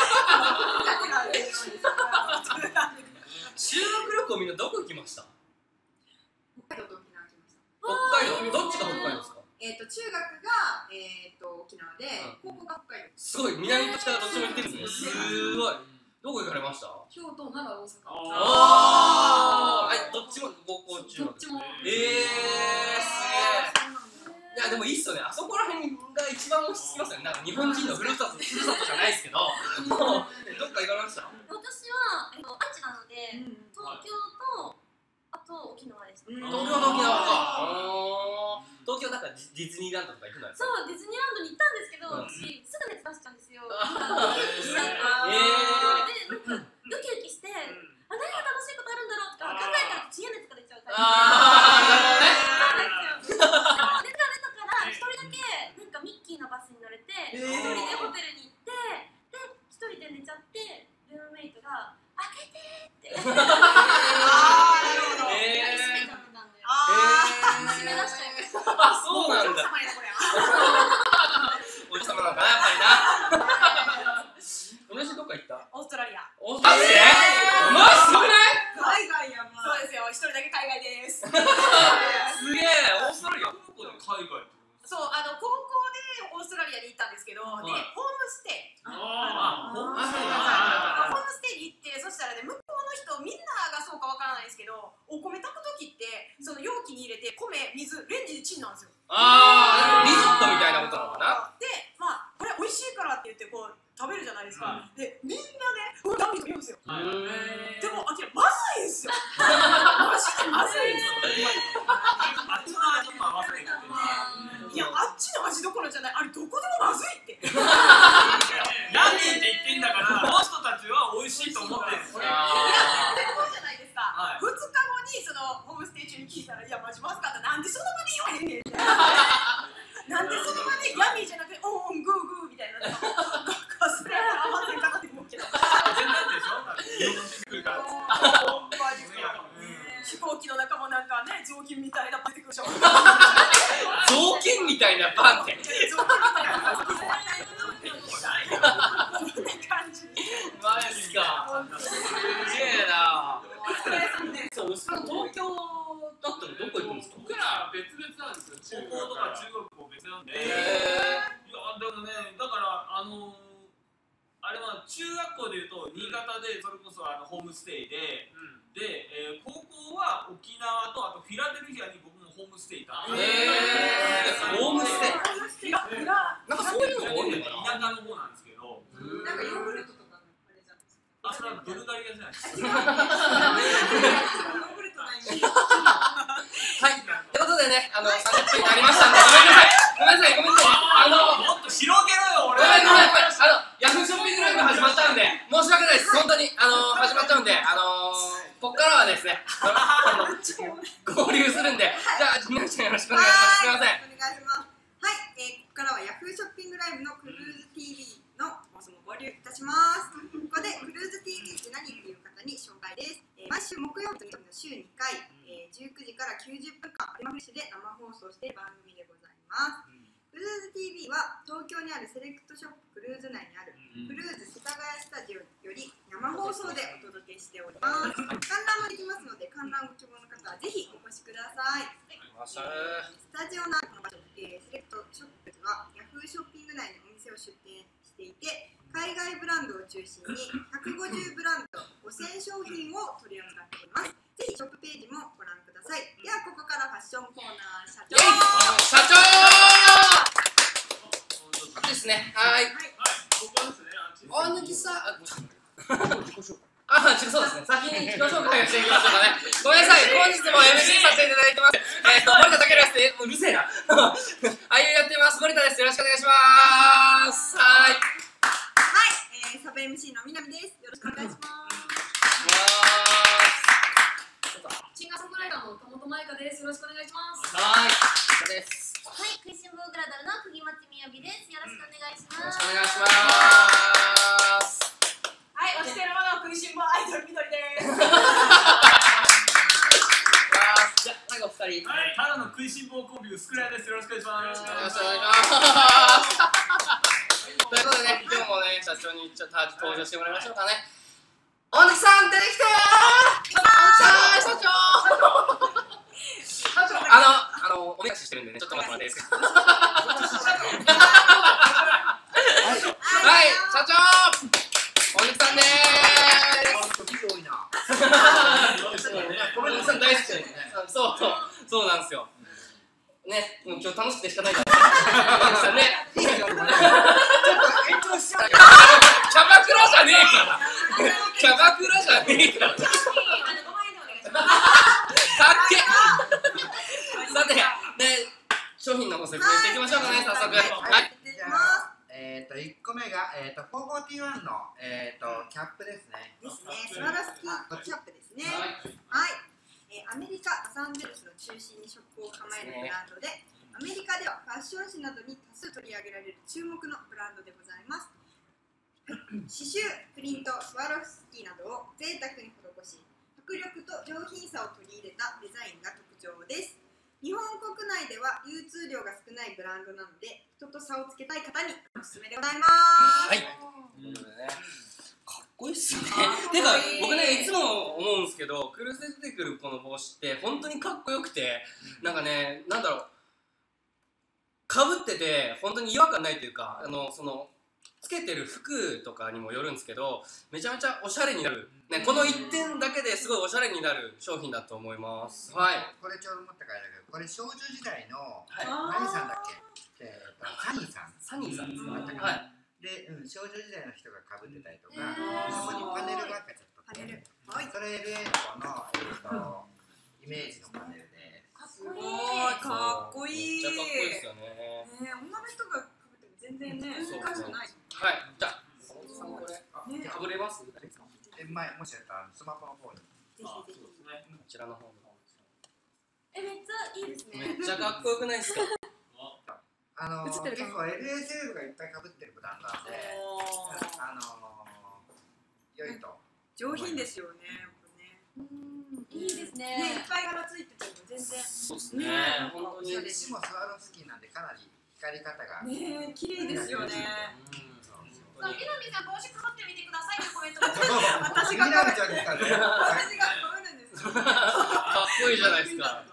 修学旅行みんなどこ行きました？ 北海道と沖縄来ました。 北海道、どっちが北海道ですか？ えっと中学がえっと沖縄で、高校が北海道。 すごい、南と北がどっちも行ってるんですね。すごい。どこ行かれました？ 京都、奈良、大阪。 ああ、どっちも高校中学。 どっちも。 ええー、すげえ。いやでもいいっすよね。あそこら辺が一番落ち着きますよね。なんか日本人のふるさと、ふるさとじゃないですけど。どっか行かれました？ 私は、えっと、愛知なので、東京と、あと沖縄でした。 東京と沖縄か。東京なんかディズニーランドとか行くのやつ。 そう、ディズニーランドに行ったんですけど、私、すぐ熱出しちゃうんですよ。 えで、なんか、ウキウキして、あ、何が楽しいことあるんだろうとか考えたら知恵熱が出ちゃうタイプ。 あ熱が出たから一人だけなんかミッキーのバスに乗れて一人でホテルに行ってで一人で寝ちゃってルームメイトが「開けて!」って閉めちゃってたんで閉め出しちゃいました。 あ、そうなんだ。おじさまなんだな、やっぱりな。お姉さんどっか行った？ オーストラリア。 オーストラリア？マジすごくない？ 海外やばそうですよ、一人だけ海外です。 すげえ、オーストラリア。 海外ってそう、あの高校でオーストラリアに行ったんですけど、で、ホームステイ。 ああ、 ホームステイに行って、そしたらね、向こうの人、みんながそうかわからないですけど、お米炊くときって、その容器に入れて、米、水、レンジでチンなんですよ。 あー、リゾットみたいなことなのかな。 で、まあ、これ美味しいからって言って、こう、食べるじゃないですか。で、みんなね、うわ、何と言うんですよ。でも、あきら、まずいんですよ。マジでまずいんですよ。 あっちの味も合わせてくれていや、あっちの味どころじゃない、あれどこでもまずいって。 ラーメンって言ってんだから、この人たちは美味しいと思ってるんですよ。 いや、でもそうじゃないですか。 はいふつかごにそのホームステイ中に聞いたら、いや、マジまずかった。なんでその場で言わへんねんって。なんでその場でヤミーじゃなくて、オンオングーグーみたいな。なんかそれはまずいかなって思うけど。 全然でしょ？日本人来るから。 飛行機の中もなんかね、雑巾みたいなパン出てくるでしょ。 雑巾みたいなパンって。 雑巾みたいなパン。そんな感じ。 マジか。すげえな。そう、東京だったらどこ行くんですか？ 僕ら別々なんですよ。 高校とか中学校別なんで。 えいや、でもね、だからあのあれは中学校でいうと新潟でそれこそあのホームステイで、で、えー、高校は沖縄とあとフィラデルフィアに僕もホームステイいたんで。 えー、ホームステイ。なんかそういうの多いのかな。 田舎の方なんですけど。 なんかヨーグルトとかのあれじゃないですか。 あ、それはブルガリアじゃないですか。 ヨーグルトないんで。 はい、ということでね、あのさんじゅっぷんになりましたんで、ごめんなさい、ごめんなさい、ごめんなさい、あのもっと広げろよ、俺。 ごめんごめんごめん、あのヤフーショッピングライブ始まったんで、申し訳ないです、本当にあの始まったんで、あのここからはですね、あの合流するんで、じゃあ皆さんよろしくお願いします。すみません。 お願いします。はい、えー、ここからはヤフーショッピングライブのクルーズ ティービー の放送も合流いたします。ここでクルーズ ティービー って何っていう方に紹介です。えー、毎週木曜日と日曜日の週にかい、えー、じゅうくじからきゅうじゅっぷんかんアリマフレッシュで生放送している番組でございます。クルーズ ティービー は東京にあるセレクトショップクルーズ内にあるクルーズ世田谷スタジオより生放送でお届けしております。観覧もできますので、観覧ご希望の方はぜひお越しください。スタジオのあるこの場所、えー、セレクトショップはヤフーショッピング内にお店を出店していて、海外ブランドを中心にひゃくごじゅうブランドごせんしょうひんを取り扱っています。ぜひショップページもご覧ください。ではここからファッションコーナー社長。 社長ですね。はい。大貫さん。あ、自己そうですね。先に自己紹介をしていきましょうかね。ごめんなさい、本日も エムシー させていただいてます。えっと、森田武です。うるせえな。あゆやってます。森田です。よろしくお願いします。はい。 はい、えー、サブ エムシー の南です。よろしくお願いします。 シンガーソングライターの友友愛香です。よろしくお願いします。 はい。です。 はい、食いしん坊グラドルの釘町みやびです。よろしくお願いします。 よろしくお願いします。 はい、おしてるもの食いしん坊アイドルみどりです。 薄倉です。よろしくお願いします。 よろしくお願いしますということでね、今日もね、社長にちょっと登場してもらいましょうかね。大貫さん出てきたよー。社長あの、あの、お願いしてるんでね、ちょっと待ってもらっていいですか。はい、社長大貫さんでーす。 多いな。 小林さん大好きですね。そうそう、そうなんですよ。ね、もう今日楽しくてしかないから。大貫さんね。 延長しちゃう。 キャバクラじゃねえから。キャバクラじゃねえから。かっけ。さて、ね、商品のご説明していきましょうかね、早速。はい。 じゃあ、えっといっこめがえっとフォーフォーティーワンのえっとキャップですね。 ですね、スワロフスキーキャップですね。はい。えー、アメリカ・ロサンゼルスの中心にショップを構えるブランドで、アメリカではファッション誌などに多数取り上げられる注目のブランドでございます。刺繍、プリント、スワロフスキーなどを贅沢に施し、迫力と上品さを取り入れたデザインが特徴です。日本国内では流通量が少ないブランドなので、人と差をつけたい方におすすめでございます。 はい。かっこいいっすね。てか僕ねいつも思うんですけど、クルーズで出てくるこの帽子って本当にかっこよくて、なんかね、なんだろう、かぶってて本当に違和感ないというか、あのそのつけてる服とかにもよるんですけど、めちゃめちゃおしゃれになる、ね、このいってんだけですごいおしゃれになる商品だと思います。はい。 これちょうど思ったからだけど、これ少女時代のはい。 何さんだっけ？えっとサニーさん。 サニーさんですか。 だったかは。 ないで、うん、少女時代の人が被ってたりとか、 えーそこにパネルがちょっとパネル。 はい、それでこの、えー、とイメージのパネルで、 すごいかっこいい。 めっちゃかっこいいですよね。 ね、女の人が被っても全然ね、 そう感じない。 はい。じゃあ、小野さんこれね、 かぶれます？こで前もしやったらスマホの方に。 ぜひぜひ。 ちらの方に。 え、めっちゃいいですね。 めっちゃかっこよくないですか？ あのー、 映ってるかな結構 エルエー セレブがいっぱい被ってるブランドなんで、あのー、良いと。 上品ですよね。 うん、いいですね、いね。 っぱい柄ついてても全然。 そうですね。本当に。 で、しもスワロフスキーなんでかなり光り方が。 ね、綺麗ですよね。 さあ、みなみさん帽子かぶってみてくださいってコメントが。 私がみなみちゃんですからね。 私が被るんですよ。 かっこいいじゃないですか。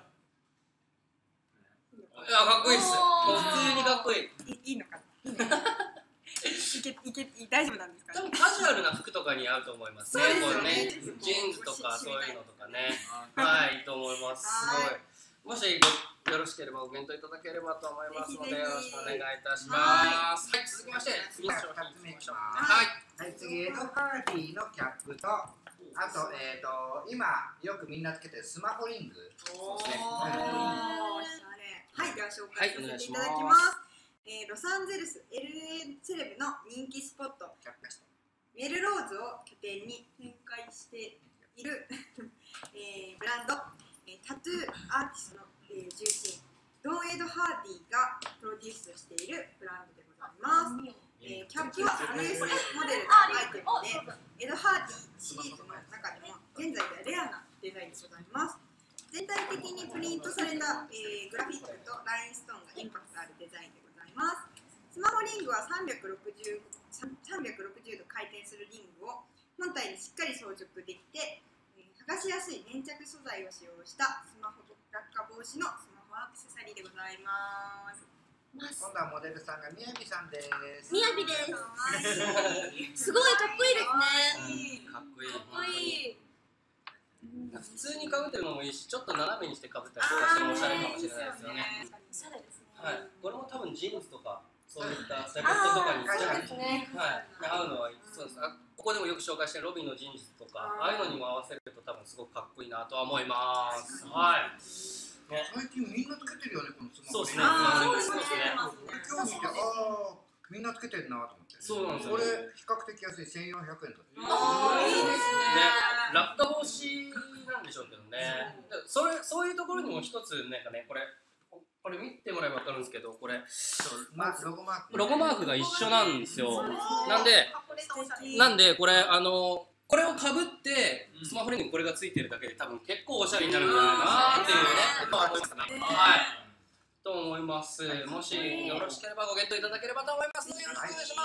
いや、かっこいいっす。普通にかっこいい。 いいのかな。いけいけ大丈夫なんですかね。 多分カジュアルな服とかに合うと思いますね。 そうですこれよねね、ジーンズとかそういうのとかね。はい、いいと思います。すごい。もしよろしければお弁当いただければと思いますので、よろしくお願いいたします。はい、続きまして次の商品いきましょう。はい。 はい、次、エド・ハーディのキャップと、あと、えっ、ー、と、今よくみんなつけてるスマホリングですね。 おー、おしゃれ。はい、では紹介させていただきはいお願いしま。 ますえー、ロサンゼルス エルエー セレブの人気スポット、 キャップして。 メルローズを拠点に展開している、えー、ブランド、えー、タトゥーアーティストの、えー、重鎮、ドン・エド・ハーディがプロデュースしているブランドでございます。えー、キャップは ユーエス モデルのアイテムで、エド・ハーディシリーズの中でも現在ではレアなデザインでございます。全体的にプリントされた、えー、グラフィックとラインストーンがインパクトあるデザインでございます。スマホリングはさんびゃくろくじゅうど回転するリングを本体にしっかり装着できて、えー、剥がしやすい粘着素材を使用したスマホ落下防止のスマホアクセサリーでございます。 今度はモデルさんがみやびさんです。 みやびです。すごいかっこいいですね。 かっこいい。 かっこいい。 普通にかぶってるのもいいし、ちょっと斜めにしてかぶったりとかしてもおしゃれかもしれないですよね。 おしゃれですね。 はい。これも多分ジーンズとかそういったジャケットとかにそうですね。 はい、合うのはそうです。あ、ここでもよく紹介してるロビンのジーンズとか、ああいうのにも合わせると多分すごくかっこいいなとは思います。はい。ね、 最近みんなつけてるよね、このスマホ。 そうですね。 あーそうですね。 今日見て、ああ、みんなつけてるなと思って。 そうなんですよ。 これ比較的安いせんよんひゃくえんと。 あー、いいですね。 落下防止なんでしょうけどね。それそういうところにも一つなんかね、これこれ見てもらえば分かるんですけど、これまロゴマーク。 ロゴマークが一緒なんですよ。なんでなんでこれあのこれをかぶってスマホリングにこれがついてるだけで多分結構おしゃれになるんじゃないかなっていうねと思いますね。はい。 と思います。もしよろしければごゲットいただければと思います。よろしくお願いします。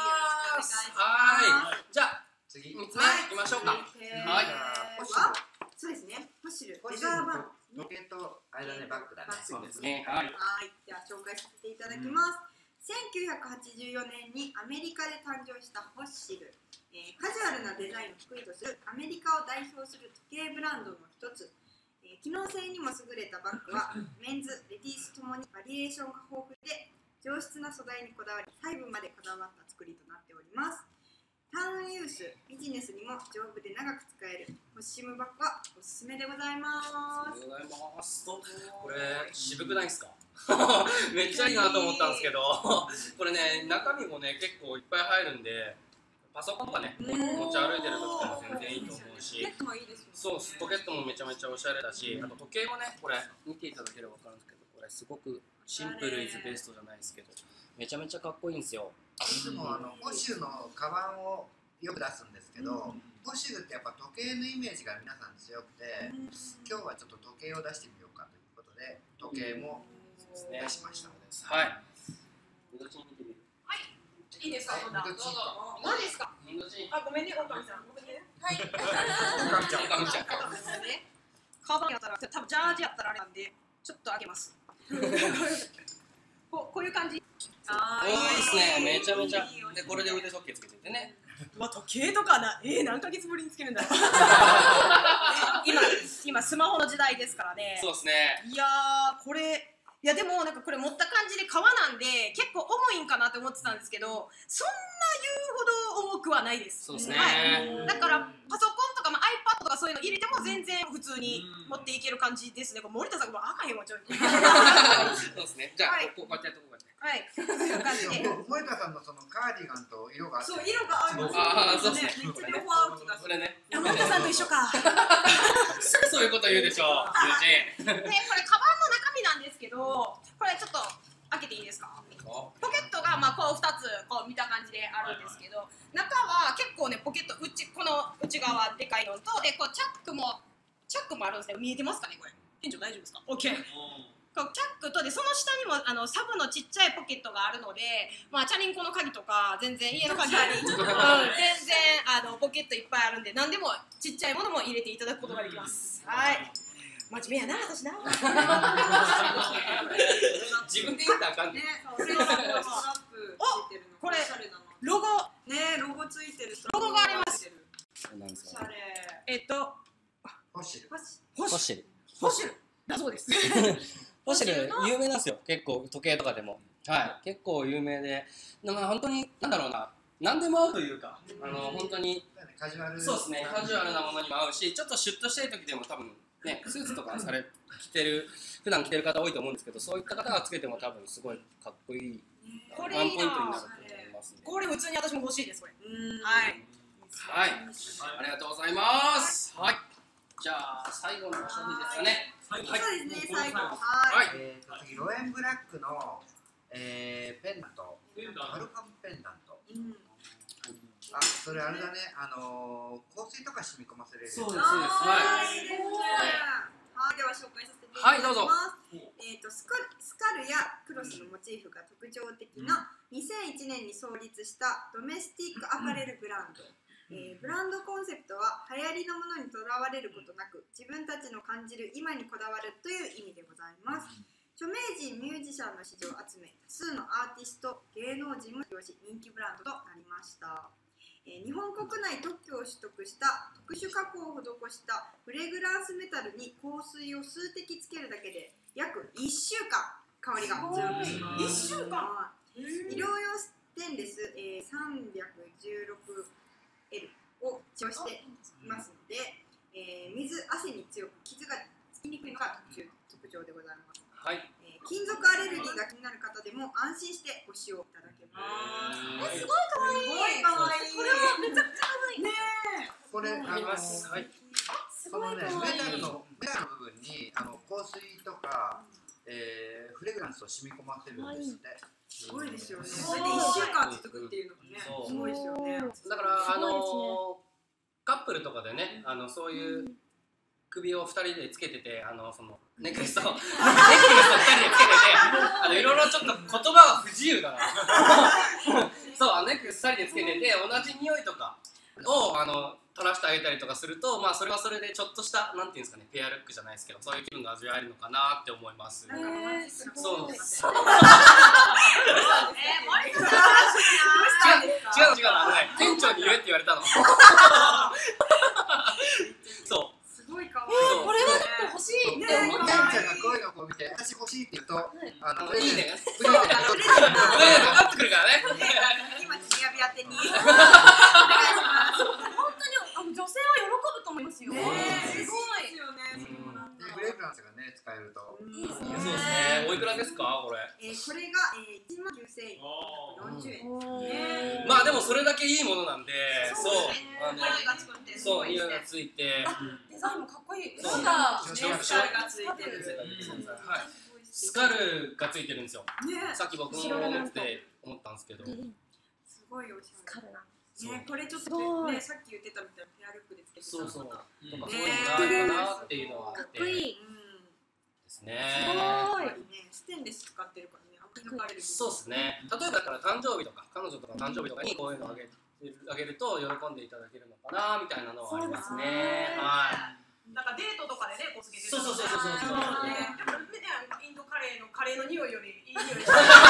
はい。じゃあ次みっつめいきましょうか。はい。 そうですね。ホシルホシレザーバン時計と間ねバッグだね。 そうですね。はい。 はい、では紹介させていただきます。せんきゅうひゃくはちじゅうよねんにアメリカで誕生したホッシル、えー、カジュアルなデザインを得意とするアメリカを代表する時計ブランドの一つ、えー、機能性にも優れたバッグはメンズ、レディースともにバリエーションが豊富で上質な素材にこだわり細部までこだわった作りとなっております。タウンユース、ビジネスにも丈夫で長く使えるホッシムバッグはおすすめでございます。 ありがとうございます。これ渋くないですか？めっちゃいいなと思ったんですけど、これね中身もね結構いっぱい入るんで、パソコンとかね持ち歩いてる時とかも全然いいと思うし、そうポケットもめちゃめちゃおしゃれだし、あと時計もねこれ見ていただければ分かるんですけど、これすごくシンプルイズベストじゃないですけど、めちゃめちゃかっこいいんですよ。 いつもあのホシュのカバンをよく出すんですけど、ホシュってやっぱ時計のイメージが皆さん強くて、今日はちょっと時計を出してみようかということで時計も出しました。 はい。どっちに見てみる？ はい。いいですか？まだ。どうぞ。何ですか？あ、ごめんね、オオカミさん。ごめんね。はい。 オオカミちゃん。 オオカミちゃん。 カバンやったら、多分ジャージやったらあれなんで、ちょっと開けます。こうこういう感じ。 ああ、いいですね。めちゃめちゃ。で、これで腕時計つけててね。 まあ時計とかな、えー、何ヶ月ぶりにつけるんだろう。今今スマホの時代ですからね。 そうですね。 いやーこれ。いやでもなんかこれ持った感じで革なんで結構重いんかなって思ってたんですけど、そんな言うほど重くはないです。 そうですね。 はい、だからパソコンとか、まあ、iPad とかそういうの入れても全然普通に持っていける感じですね。これ森田さんが開かへんわちょい。 そうですね。じゃあ、はい、こうやってやってこうやって。 はい。そういう感じで。 森田さんのそのカーディガンと色が合って。 そう色が合います。 ああそうですね。 めっちゃ両方合う気がする。 これね。 森田さんと一緒か。 そういうこと言うでしょう。 でこれカバンの中身なんですけど、これちょっと開けていいですか？ポケットがまあこうふたつこう見た感じであるんですけど、中は結構ねポケット内この内側でかいのとでこうチャックもチャックもあるんですね。見えてますかねこれ？店長大丈夫ですか？オッケー。こうチャックとでその下にもあのサブのちっちゃいポケットがあるので、まあチャリンコの鍵とか全然家の鍵あり、うん、全然あのポケットいっぱいあるんで何でもちっちゃいものも入れていただくことができます。はい。真面目やな私な。 自分で言ったらあかんね。 これはストラップついてるの。 これロゴねロゴついてる。 ロゴがあります。 なんですか？ えっとホシル。 ホシル。 ホシルだそうです。 ホシル有名なんですよ。結構時計とかでも。はい。結構有名で、まあ本当になんだろうな、何でも合うというか、あの本当にカジュアル。 そうですね。カジュアルなものにも合うし、ちょっとシュッとしたい時でも多分。ね、スーツとかされ着てる普段着てる方多いと思うんですけど、そういった方がつけても多分すごいかっこいいワンポイントになると思います、ね、 これ普通に私も欲しいですこれ。 はいはい、ありがとうございます。はい、じゃあ最後のお食事ですかね。 はい、そうですね最後。 はい、 えーと次ロエンブラックの、えー、ペンダント、アルファムペンダント。あ、それあれだね、あのー、香水とか染み込ませれる。 そうです、そうです。はい。 はい、では紹介させていただきます。はい、どうぞ。えっとスカスカルやクロスのモチーフが特徴的なにせんいちねんに創立したドメスティックアパレルブランド。えー、ブランドコンセプトは流行りのものにとらわれることなく自分たちの感じる今にこだわるという意味でございます。著名人、ミュージシャンの支持を集め多数のアーティスト、芸能人も使用し人気ブランドとなりました。えー、日本国内特許を取得した特殊加工を施したフレグランスメタルに香水を数滴つけるだけで約いっしゅうかん香りが強くします。いっしゅうかん医療用ステンレス、えー、さんびゃくじゅうろくエル を使用していますので、えー、水、汗に強く傷がつきにくいのが特徴でございます。はい、えー、金属アレルギーが気になる方でも安心してご使用いただけます。 え、すごい可愛い。すごい可愛い。これはめちゃくちゃ可愛いね。 これあります。はい。 そのねメタルのメタルの部分にあの香水とか、えー、フレグランスを染み込ませるんですって。 すごいですよね。それでいっしゅうかん続くっていうのもね、すごいですよね。 だからあのカップルとかでね、あのそういう首をふたりでつけてて、あのそのネックレスをネックレスをふたりでつけてて、あのいろいろちょっと言葉が不自由だなそうネックレスふたりでつけてて、同じ匂いとかをあの取らせてあげたりとかすると、まあそれはそれでちょっとしたなんていうんですかね、ペアルックじゃないですけど、そういう気分が味わえるのかなって思います。 なんかロマンチックなそうえー、 そう森田さん違う違う違う、あのね、店長に言えって言われたのそうすごい可愛い。 これはでも欲しいって思っ店た。 長がこういうのをこう見て、私欲しいって言うと、あのあのいいねプレゼントかかってくるからね今ちやび当てに。 本当にあの女性は喜ぶと思いますよ。 ねえ、 すごい。 ですよね。 でフレグランスがね使えると。 いいですね。 そうですね。おいくらですかこれ？ えー、これが、えー、いちまんきゅうせんよんじゅうえん。 まあでもそれだけいいものなんで、そうあの匂いがつくってすそうごいですね。 匂いがついて、 デザインもかっこいい。 そうなんだ。 そうね、スカルがついてる。 はい。スカルがついてるんですよ。 ね、 さっき僕も思って思ったんですけど。 すごいおしゃカルナ。 れ。ね、これちょっとね、さっき言ってたみたいなペアルックでつけてた。 そうそう。とかねそういうのがあるかなっていうのはあかって。 っこいい。 うん。 ですね。 すごい。 やっぱりね、ステンレス使ってるからね、あんまり抜かれる。 そうですね。例えばだから誕生日とか彼女とかの誕生日とかにこういうのをあげるあげると喜んでいただけるのかなみたいなのはありますね。はい。 なんかデートとかでね、こうつけてそうそうそうそうそうそう。 ね、でもね、インドカレーのカレーの匂いよりいい匂い。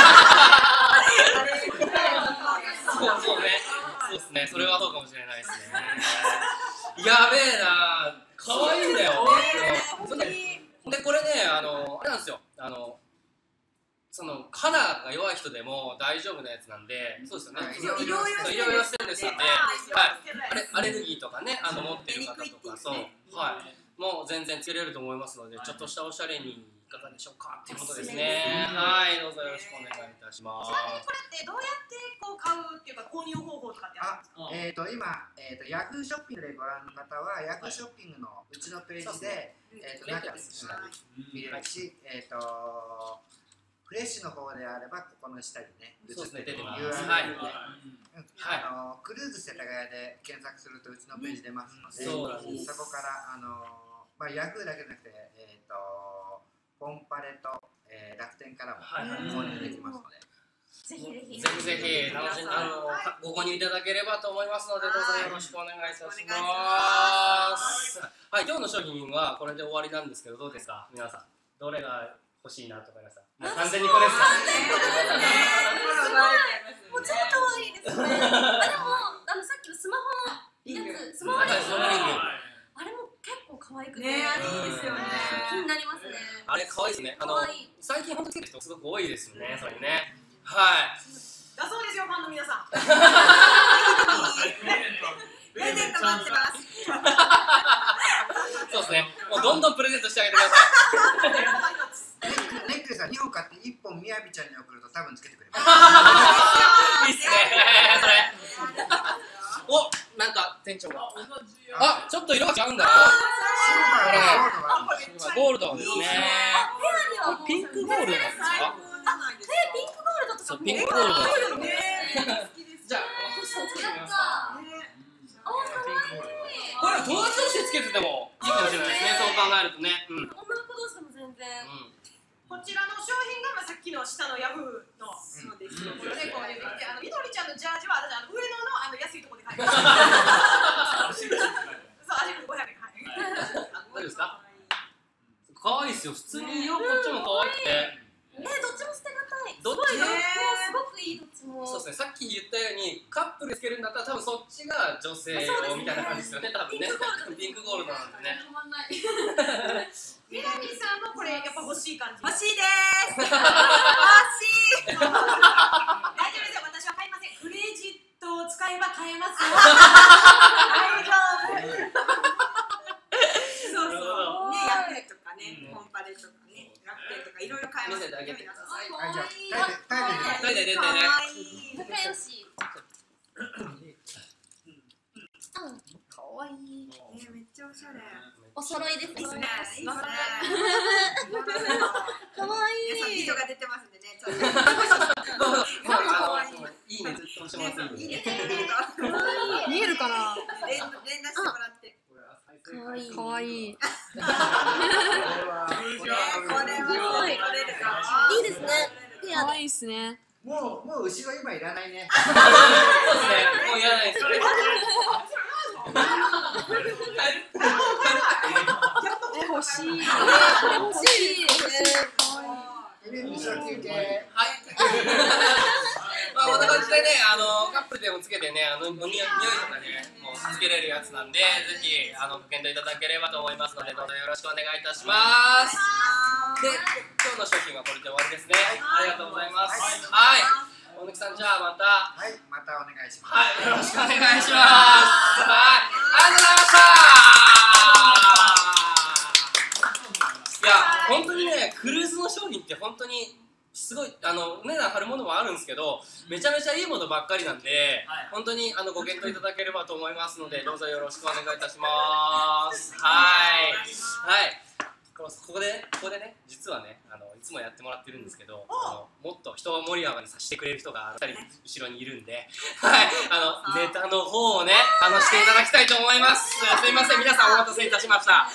そうそうね。そうですね。それはそうかもしれないですね。やべえな。可愛いんだよ。でこれね、あのあれなんですよ。あのその肌が弱い人でも大丈夫なやつなんで、そうですよね。 はいいろいろいろステンレスなんで、はい。あれアレルギーとかね、あの持ってる方とか、そう、はい。もう全然つけれると思いますので、ちょっとしたおしゃれにいかがでしょうかっていうことですね。はい、どうぞよろしくお願いいたします。 ちなみにこれってどうやってこう買うっていうか購入方法とかってあるんですか？ えっ、ー、と今、えー、とヤフーショッピングでご覧の方はヤフーショッピングのうちのページで、えー、と中で見れるし、えっ、ー、とフレッシュの方であればここの下にね映ってる ユーアールエル で、あのクルーズ世田谷で検索するとうちのページ出ますので、 そうなんです。 そこからあの、まあ、ヤフーだけじゃなくて、えー、とポンパレと、えー、楽天からも購入できますので、 ぜひぜひ。 ぜひぜひ楽しんあのご購入いただければと思いますので、どうぞよろしくお願いいたします。はい、今日の商品はこれで終わりなんですけど、どうですか皆さん。どれが欲しいなとか皆さん。もう完全にこれですか。 もう超可愛いですね。あでもあのさっきのスマホのやつ、スマホリング。あれも結構可愛くて。 ね、あれいいですよね。 気になりますね。 あれ可愛いですね。あの可愛い最近本当つける人すごく多いですよね。それね。はい。 だそうですよ、ファンの皆さん。 プレゼント待ってます。 そうですね。もうどんどんプレゼントしてあげてください。 ネックレスはにほん買っていっぽんみやびちゃんに送ると多分つけてくれます。 いいっすね。それ。お、なんか店長が。あ、ちょっと色が違うんだよ。 シルバーとゴールドがあるんです。 ゴールドですね。 ペアにはピンクゴールドなんですか？ えピンクゴールドとかそう、ピンクゴールド。じゃあ、これ友達同士でつけててもいいかもしれないですね。そう考えるとね。うん。 女の子同士でも全然。 こちらの商品がまあさっきの下のヤフーのそうですよ。これで購入できて、あのみどりちゃんのジャージは私あの上野のあの安いところで買いました。そう、味がごひゃくえん。はい。 大丈夫ですか？可愛いですよ。普通に色こっちも可愛くて。 えどっちも捨てがたい。 どっちもすごくいいどっちも。 そうですね。さっき言ったようにカップルつけるんだったら多分そっちが女性用みたいな感じですよね。多分ね。ピンクゴールドなんでね。 止まんない。 みなみさんもこれやっぱ欲しい感じ。 欲しいです。欲しい。 大丈夫ですよ。私は買いません。クレジットを使えば買えますよ。 大丈夫。そうそう。ね、ヤフーとかね、ポンパレとかね、楽天とかいろいろ買えますよね。皆さん。 はい、じゃあタイでタイでタイで出てね。 仲良し。かわいい。 ね、めっちゃおしゃれ。 お揃いですね。 いいですね。いいですね。 かわ皆さんいい。 美女が出てますんでね。ちょっと。 まああのいいねずっと押してもらっていいですか？ 見見えるかな。 連連打してもらって。 かわわいい。かわいい。 これはすごい。 いいですね。ペアで。 かわいいですね。 もうもう後ろ今いらないね。 そうですね。もういらないです。 え、欲しい。欲しい。 はい。まあこんな感じでね、あのカップルでもつけてね、あの匂い匂いとかね、もうつけれるやつなんで、ぜひあのご検討いただければと思いますので、どうぞよろしくお願いいたします。で、今日の商品はこれで終わりですね。ありがとうございます。はい。大貫さん、じゃあまた。 はい、またお願いします。 はい、よろしくお願いします。はい、ありがとうございました。いや、本当にね、クルーズの商品って本当にすごい、あのお値段張るものもあるんですけど、めちゃめちゃいいものばっかりなんで、はい、本当にあのご検討いただければと思いますので、どうぞよろしくお願いいたします。はい、はい。ここで、ここでね、実はね、あのいつもやってもらってるんですけど、あのもっと人を盛り上がりさせてくれる人がふたり後ろにいるんで、はい、あのネタの方をね、話していただきたいと思います。すいません、皆さんお待たせいたしました。はい、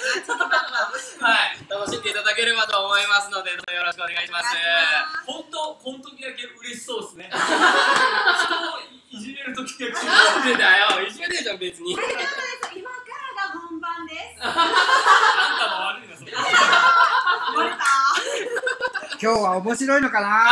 楽しんでいただければと思いますので、どうぞよろしくお願いします。 本当、この時だけ嬉しそうですね。人をいじめる時だけ。 なんでだよ、いじめてるじゃん別に。 今からが本番です。 あんたも悪いな、それ。 割れた。 今日は面白いのかな。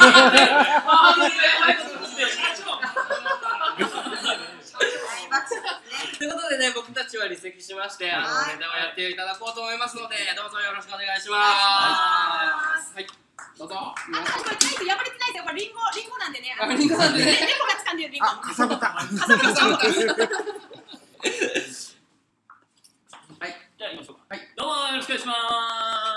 ということでね、僕たちは離席しまして、あのネタをやっていただこうと思いますので、どうぞよろしくお願いします。はい、どうぞ。 あ、これタイプ破れてないですよ。これリンゴ、リンゴなんでね。 リンゴなんでね。 猫が掴んでるリンゴ。 あ、かさぶた。 かさぶた。 はい、 じゃあ行きましょうか。はい、どうもよろしくお願いします。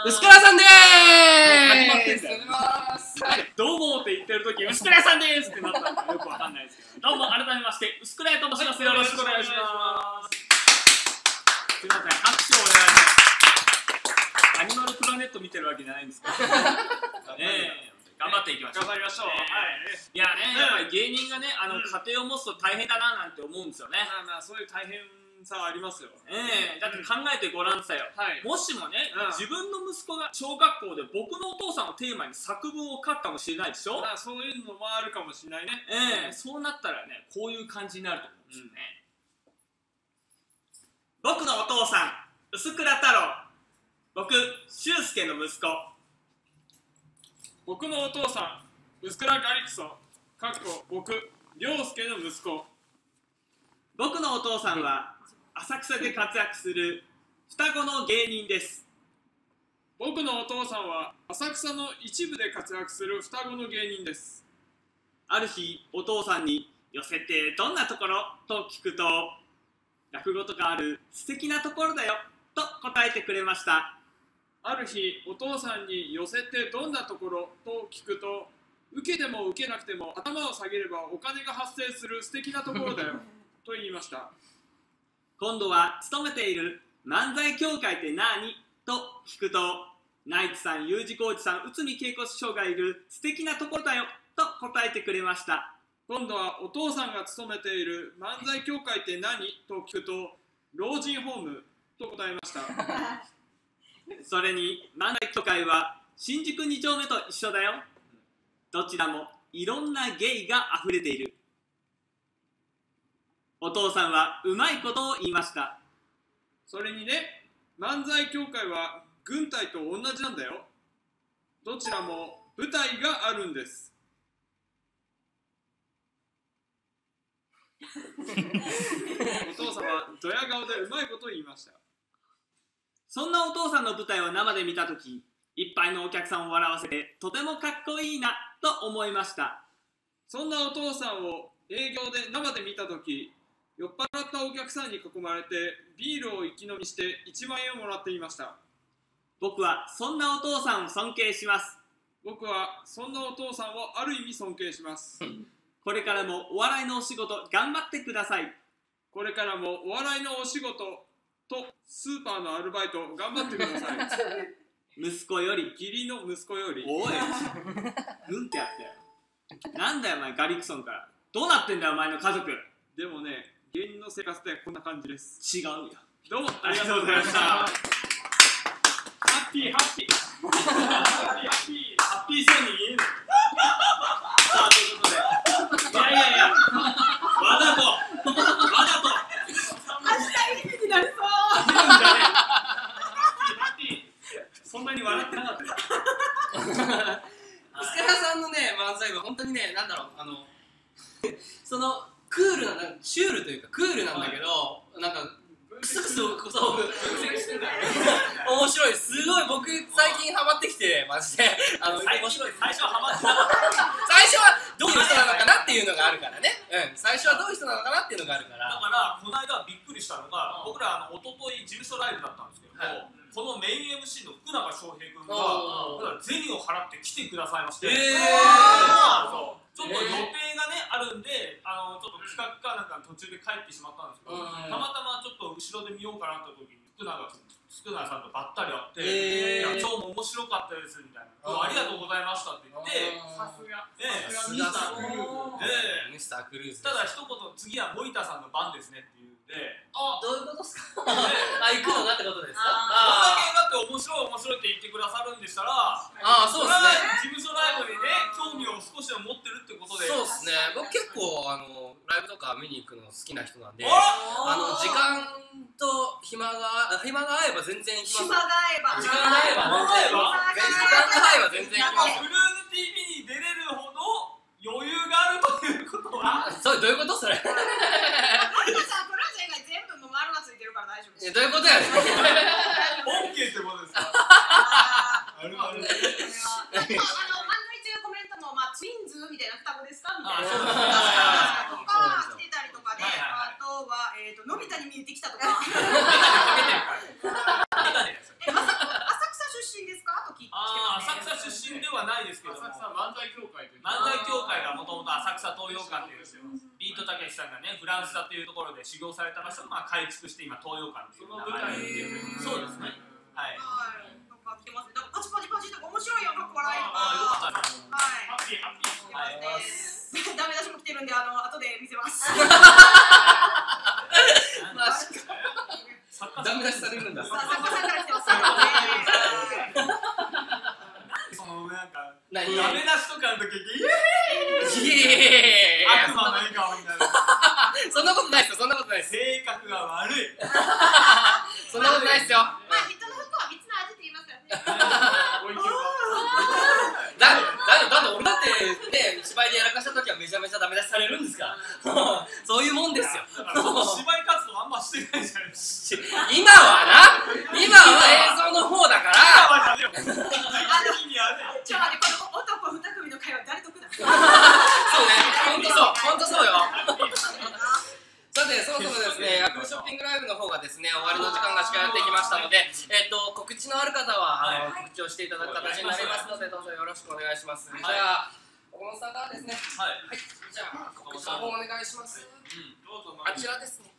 薄倉さんでーす。 始まってんだよ。どうもって言ってる時、薄倉さんですってなったのかよくわかんないですけど。どうも改めまして薄倉と申します。よろしくお願いします。すみません、拍手をお願いします。アニマルプラネット見てるわけじゃないんですか。ねえ。頑張っていきましょう。 頑張りましょう。はい。 いやね、やっぱり芸人がね、あの家庭を持つと大変だななんて思うんですよね。 まあまあそういう大変さはありますよ。 ええ、だって考えてごらんなさいよ。もしもね、自分の息子が小学校で僕のお父さんをテーマに作文を書くかもしれないでしょ。 まあそういうのもあるかもしれないね。 ええ、そうなったらね、こういう感じになると思うんですよね。僕のお父さん、薄倉太郎。僕、俊介の息子。 僕のお父さん、薄倉ガリクソン、かっこ僕、涼介の息子。 僕のお父さんは浅草で活躍する双子の芸人です。 僕のお父さんは浅草の一部で活躍する双子の芸人です。 ある日、お父さんに寄席ってどんなところと聞くと、落語とかある素敵なところだよと答えてくれました。 ある日、お父さんに寄席ってどんなところと聞くと、受けても受けなくても頭を下げればお金が発生する素敵なところだよと言いました。 今度は勤めている漫才協会って何と聞くと、ナイツさん、U字工事さん、内海恵子師匠がいる素敵なところだよと答えてくれました。 今度はお父さんが勤めている漫才協会って何と聞くと、老人ホームと答えました。 それに漫才協会は新宿に丁目と一緒だよ。どちらもいろんな芸があふれている。お父さんはうまいことを言いました。 それにね、漫才協会は軍隊と同じなんだよ。どちらも舞台があるんです。お父さんはドヤ顔でうまいことを言いました。 そんなお父さんの舞台を生で見たとき、いっぱいのお客さんを笑わせてとてもかっこいいなと思いました。 そんなお父さんを営業で生で見たとき、酔っ払ったお客さんに囲まれてビールを一気飲みしていちまんえんをもらっていました。 僕はそんなお父さんを尊敬します。 僕はそんなお父さんをある意味尊敬します。 これからもお笑いのお仕事頑張ってください。 これからもお笑いのお仕事とスーパーのアルバイト頑張ってください。 息子より義理の息子より。 おいうんってやったよ。なんだよお前ガリクソンから。どうなってんだよお前の家族。 でもね、芸人の生活ってこんな感じです。 違うよ。 どうもありがとうございました。ハッピーハッピーハッピーハッピーハッピーそうに言える。さあということで、いやいやいや、わざとわざと明日いい日になりそう。 言うんじゃねえ。ハッピーそんなに笑ってなかったよ。 スカラさんのね漫才は本当にね、なんだろう、あのそのクールな、なんかシュールというかクールなんだけど、なんかクスクスこそ面白い、すごい僕最近ハマってきてマジで、あの面白い。 最初はハマってなかった。 最初はどういう人なのかなっていうのがあるからね。うん、最初はどういう人なのかなっていうのがあるから。 だからこの間びっくりしたのが、僕らあの一昨日事務所ライブだったんですけども、はい、このメイン エムシー の福永翔平君が銭を払って来てくださいまして、えー、そうちょっと予定がね、あるんで、あのちょっと企画かなんか途中で帰ってしまったんですけど、たまたまちょっと後ろで見ようかなって時に福永福永さんとばったり会って、えー、いや今日も面白かったですみたいな、ありがとうございましたって言って、 さすがさすがミスタークルーズ、ただ一言次は森田さんの番ですねって言うんで、 あ、どういうことですか？あ、行くのなってことですか？ ああ、だって面白い面白いって言ってくださるんでしたら、 ああ、そうですね。 事務所ライブにね、興味を少しでも持ってるってことで。 そうですね。僕結構あのライブとか見に行くの好きな人なんで、あの時間と暇が暇が合えば全然暇が合えば時間が合えば全然時間が合えば全然行きます。 クルーズ ティーブイ に出れるほど余裕があるということは、 それどういうことそれ？ 森田さん、クルーズ以外全部の丸がついてるから大丈夫です。 どういうことやねん。 オッケーってことですか？あるある。 あの漫才中コメントもまあツインズみたいな双子ですかみたいなとか来てたりとかで、あとはえっとのび太に見えてきたとか。出身ですかと聞いてますね。 浅草出身ではないですけども、 浅草漫才協会という漫才協会がもともと浅草東洋館というビートたけしさんがねフランスだというところで修行された場所をまあ改築して今東洋館という名前に出てる。そうですね。はい。 はい。なんか来てますね。なんかパチパチパチとか面白いよ、かっこ笑いとか。 ああ、よかったです。 はい。 ハッピーハッピー。 はい。ダメ出しも来てるんで、あの後で見せます。 マジか。ダメ出しされるんだ。 作家さんから来てます。 そのなんかダメ出しとかの時にイエーイ悪魔の笑顔みたいな。 そんなことないですよ、そんなことないです。 性格が悪い。 そんなことないですよ。 まあ人の服は蜜の味って言いますよね。 だだだって俺だってね、芝居でやらかした時はめちゃめちゃダメ出しされるんですから。そういうもんですよ。 芝居活動あんましてないじゃないですか。 今はな、今は映像の方だから。 ちょっと待って、この男二組の会話誰得だ。 そうね、本当そう、本当そうよ。さて、そろそろですね、ヤフーショッピングライブの方がですね、終わりの時間が近寄ってきましたので、えっと、告知のある方は、あの、告知をしていただく形になりますので、どうぞよろしくお願いします。じゃあ、岡本さんからですね。はい。はい。じゃあ、告知の方お願いします。あちらですね。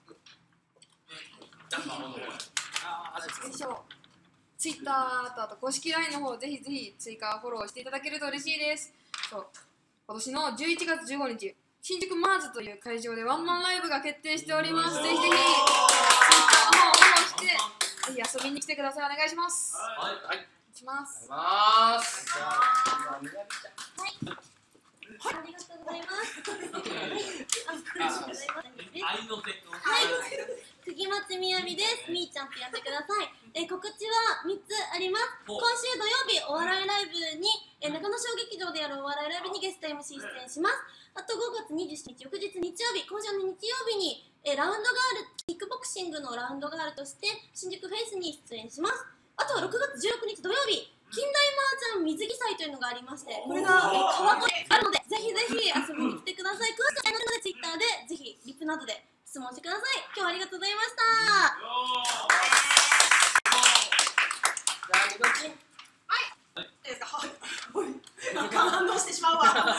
ツイッターとあと公式 ライン の方ぜひぜひ追加フォローしていただけると嬉しいです。そう、今年のじゅういちがつじゅうごにち、新宿マーズという会場でワンマンライブが決定しております。ぜひぜひツイッターの方をフォローしてぜひ遊びに来てください。お願いします。 はい、はい、お願いします。 はい、ありがとうございます。 愛の手。 はい、釘松みやびです。みーちゃんって呼んでください。えー、告知はみっつあります。今週土曜日お笑いライブに、えー、中野小劇場でやるお笑いライブにゲスト エムシー 出演します。あとごがつにじゅうしちにち翌日日曜日、今週の日曜日に、えー、ラウンドガールキックボクシングのラウンドガールとして新宿フェイスに出演します。あとはろくがつじゅうろくにち土曜日、近代麻雀水着祭というのがありまして、これが川越であるのでぜひぜひ遊びに来てください。詳しくはのでツイッターでぜひリップなどで質問してください。今日はありがとうございました。 はい。ですか。はい。なんか反応してしまうわ。はい。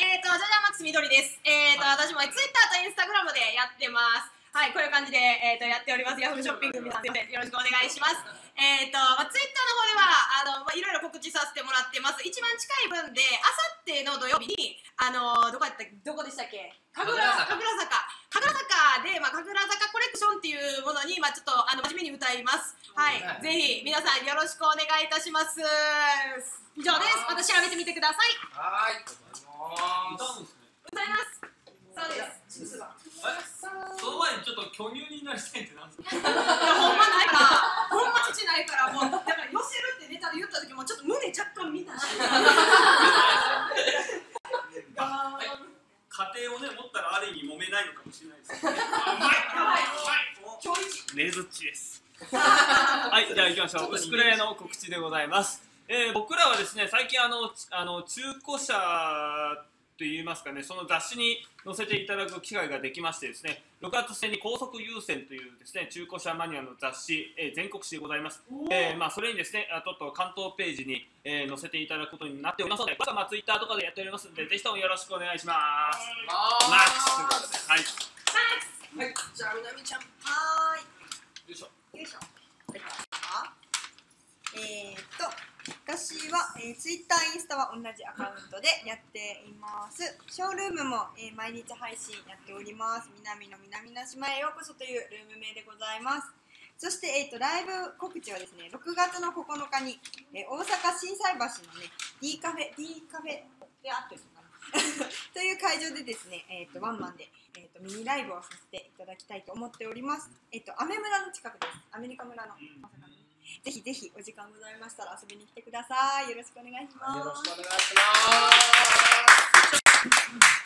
えっとジャジャマックスみどりです。えっと私もツイッターとインスタグラムでやってます。はい。こういう感じでえっとやっております。ヤフーショッピング皆さんよろしくお願いします。えっとまあツイッターの方ではあのまあいろいろ告知させてもらってます。一番近い分であさっての土曜日にあのどこやったどこでしたっけ？神楽神楽坂。神楽坂で、まあ、神楽坂コレクションっていうもののに、まあ、ちょっとあの真面目に歌います。はい、ぜひ皆さんよろしくお願いいたします。以上です。また調べてみてください。 はい。 歌うんですね。 歌います。そうです。 その前にちょっと巨乳になりたいってなんですか。 いやほんまないから、ほんま父ないから、もうだから寄せるってネタで言った時もちょっと胸若干見たし。 家庭をね持ったらある意味揉めないのかもしれないです。 うまい。やばい。今日ねずっちです。はい、じゃあ行きましょう。薄暗屋の告知でございます。えー、僕らはですね、最近あのあの中古車といいますかね、その雑誌に載せていただく機会ができましてですね、ろくがつ末に高速優先というですね中古車マニアの雑誌、えー、全国誌でございます。えー、まあそれにですね、ちょっと関東ページに、えー、載せていただくことになっておりますので、これはまあツイッターとかでやっておりますので、ぜひともよろしくお願いします。マックスということで、はい。 はい、じゃあみなみちゃん。 はーい。 よいしょ。 よいしょ。えー、っと私は、えー、ツイッター、インスタは同じアカウントでやっています。ショールームも、えー、毎日配信やっております。南の南の島へようこそというルーム名でございます。そして、えー、とライブ告知はですね、ろくがつのここのかに、えー、大阪心斎橋のね D カフェ D カフェであってるのかなという会場でですね、えー、とワンマンで、えー、とミニライブをさせていただきたいと思っております。えっ、ー、とアメ村の近くです。アメリカ村の大阪の。ぜひぜひお時間ございましたら遊びに来てください。よろしくお願いします。 よろしくお願いします。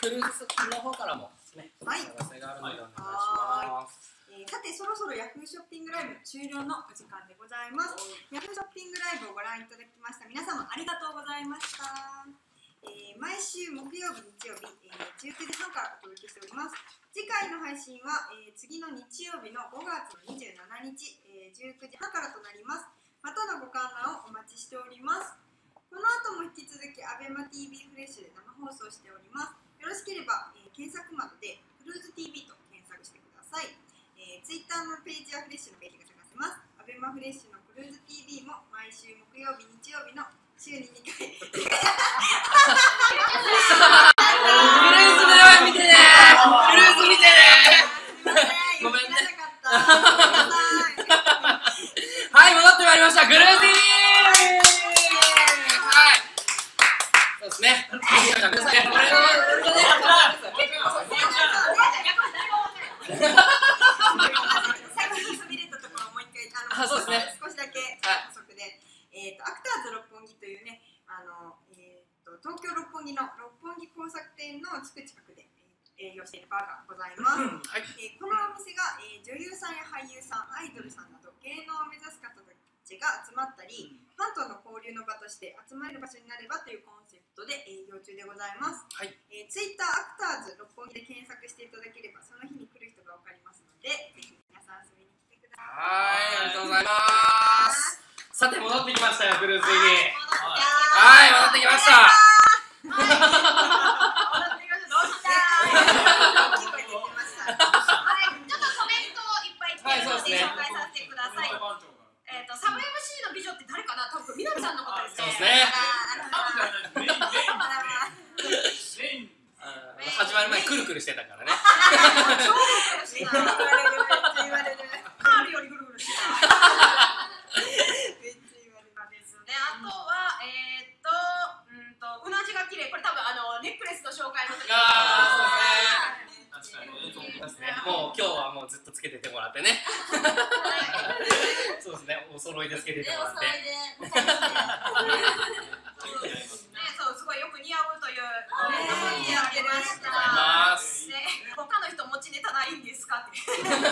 クルーズの方からもね、お知らせがあるのでお願いします。 えー、さてそろそろヤフーショッピングライブ終了のお時間でございます。ヤフーショッピングライブをご覧いただきました皆様ありがとうございました。えー、毎週木曜日、日曜日、えー、じゅうくじはんからお届けしております。次回の配信は、えー、次の日曜日のごがつのにじゅうしちにち、えー、じゅうくじはんからとなります。またのご観覧をお待ちしております。この後も引き続き アベマティービー フレッシュで生放送しております。よろしければ、えー、検索窓でクルーズ ティービー と検索してください。えー、Twitter のページやフレッシュのページが探せます。アベマフレッシュのクルーズ ティービー も毎週木曜日、日曜日の週ににかいクルーズでは見てねクルーズ見てねごめんねはい戻ってまいりましたクルーズ ティービー はいそうですね皆さんね最後にそびれたところをもう一回あのそうですね少しだけ補足で、えーと、アクターズ六本木というねあの、えーと、東京六本木の六本木工作店のすぐ近くで、えー、営業しているバーがございます、うんはいえー、このお店が、えー、女優さんや俳優さんアイドルさんなど芸能を目指す方たちが集まったり、うん、ファンとの交流の場として集まれる場所になればというコンセプトで営業中でございます、はいえー、ツイッターアクターズ六本木で検索していただければその日に来る人が分かりますのでぜひ皆さん遊びに来てください。 はいありがとうございますさて戻ってきましたよクルーズ ティービーはい戻ってきました戻ってきましたどうした大きい声出てましたはいちょっとコメントをいっぱい来てるので紹介させてください。えっとサブ エムシー の美女って誰かな多分南さんのことですね。 そうですねメイン始まる前くるくるしてたからね超くるくるしてた。 言われるめっちゃ言われるカールよりぐるぐるしてた。 めっちゃ言われるですね。あとはえー、っとうんとうなじが綺麗これ多分あのネックレスの紹介の時。 あー確かにねそうですねもう今日はもうずっとつけててもらってねそうですねお揃いでつけててもらってそうすごいよく似合うというコメントもいただきました。で他の人持ちネタないんですかって。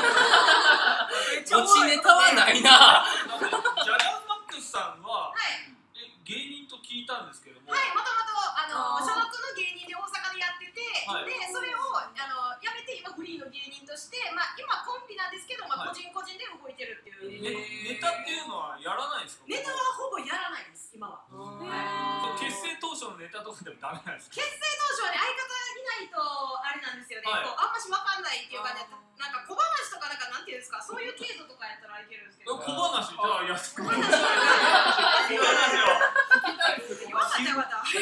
持ちネタはないな。 ジャガーマックスさんは、 はい、 え芸人と聞いたんですけども、 はい、もともとあの所属の芸人で大阪でやってて、 はい、 でそれをあの辞めて今フリーの芸人として、まあ今コンビなんですけど、まあ個人個人で動いてるっていう。 ね、ネタっていうのはやらないんですか？ ネタはほぼやらないです今は。 結成当初のネタとかでもダメなんですか？ 結成当初はね相方いないとあれなんですよね。はい、こうあんましわかんないっていうかね、なんか小話とかなんかなんていうんですかそういう程度とかやったらいけるんですけど。 小話じゃあやってくれ。 小話よかった。小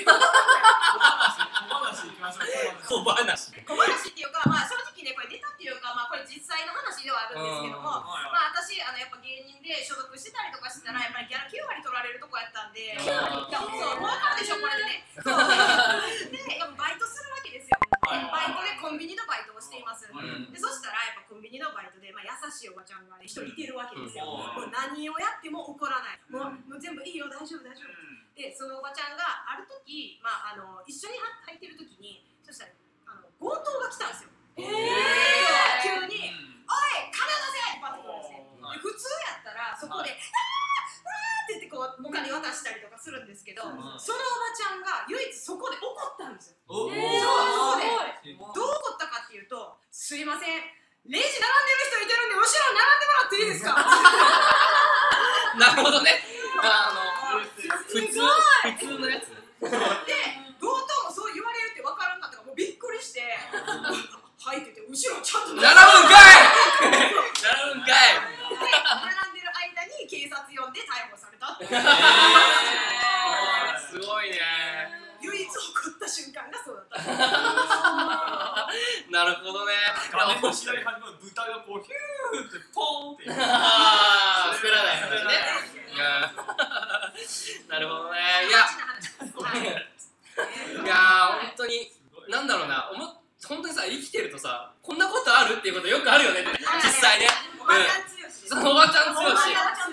話行きましょう。 小話。 小話っていうかまあ正直ねこれネタっていうかまあこれ実際の話話ではあるんですけども、まあ私あのやっぱ芸人で所属してたりとかしたらやっぱりギャラきゅうわり取られるとこやったんで、きゅうわりそうもう分かるでしょこれでね。そうでやっぱバイトするわけですよ。バイトでコンビニのバイトをしています。でそしたらやっぱコンビニのバイトでまあ優しいおばちゃんがね一人いてるわけですよ。もう何をやっても怒らない。もうもう全部いいよ大丈夫大丈夫。でそのおばちゃんがある時まああの一緒に入ってる時にそしたらあの強盗が来たんですよ。えー、急に「おい金出せ!」ってパッと来るんですね。で普通やったらそこで「あーあー!」って言ってこうお金渡したりとかするんですけど、そのおばちゃんが唯一そこで怒ったんですよ。そうそこでどう怒ったかっていうと「すいませんレジ並んでる人いてるんで後ろ並んでもらっていいですか?」 なるほどね。あの普通普通のやつ。 で強盗もそう言われるって分からんかったからもうびっくりして「はい」って言って後ろちゃんと並ぶんかい並ぶんかいで並んでる間に警察呼んで逮捕されたって。 すごいね。 唯一起こった瞬間がそうだった。 なるほどね。 画面の左端の豚がこうヒューってポーンってああ、滑らない話ね。なるほどね。いや、いや本当になんだろうな、おも本当にさ生きてるとさこんなことあるっていうことよくあるよね。実際ね。 おばちゃん強し。 そのおばちゃん強し。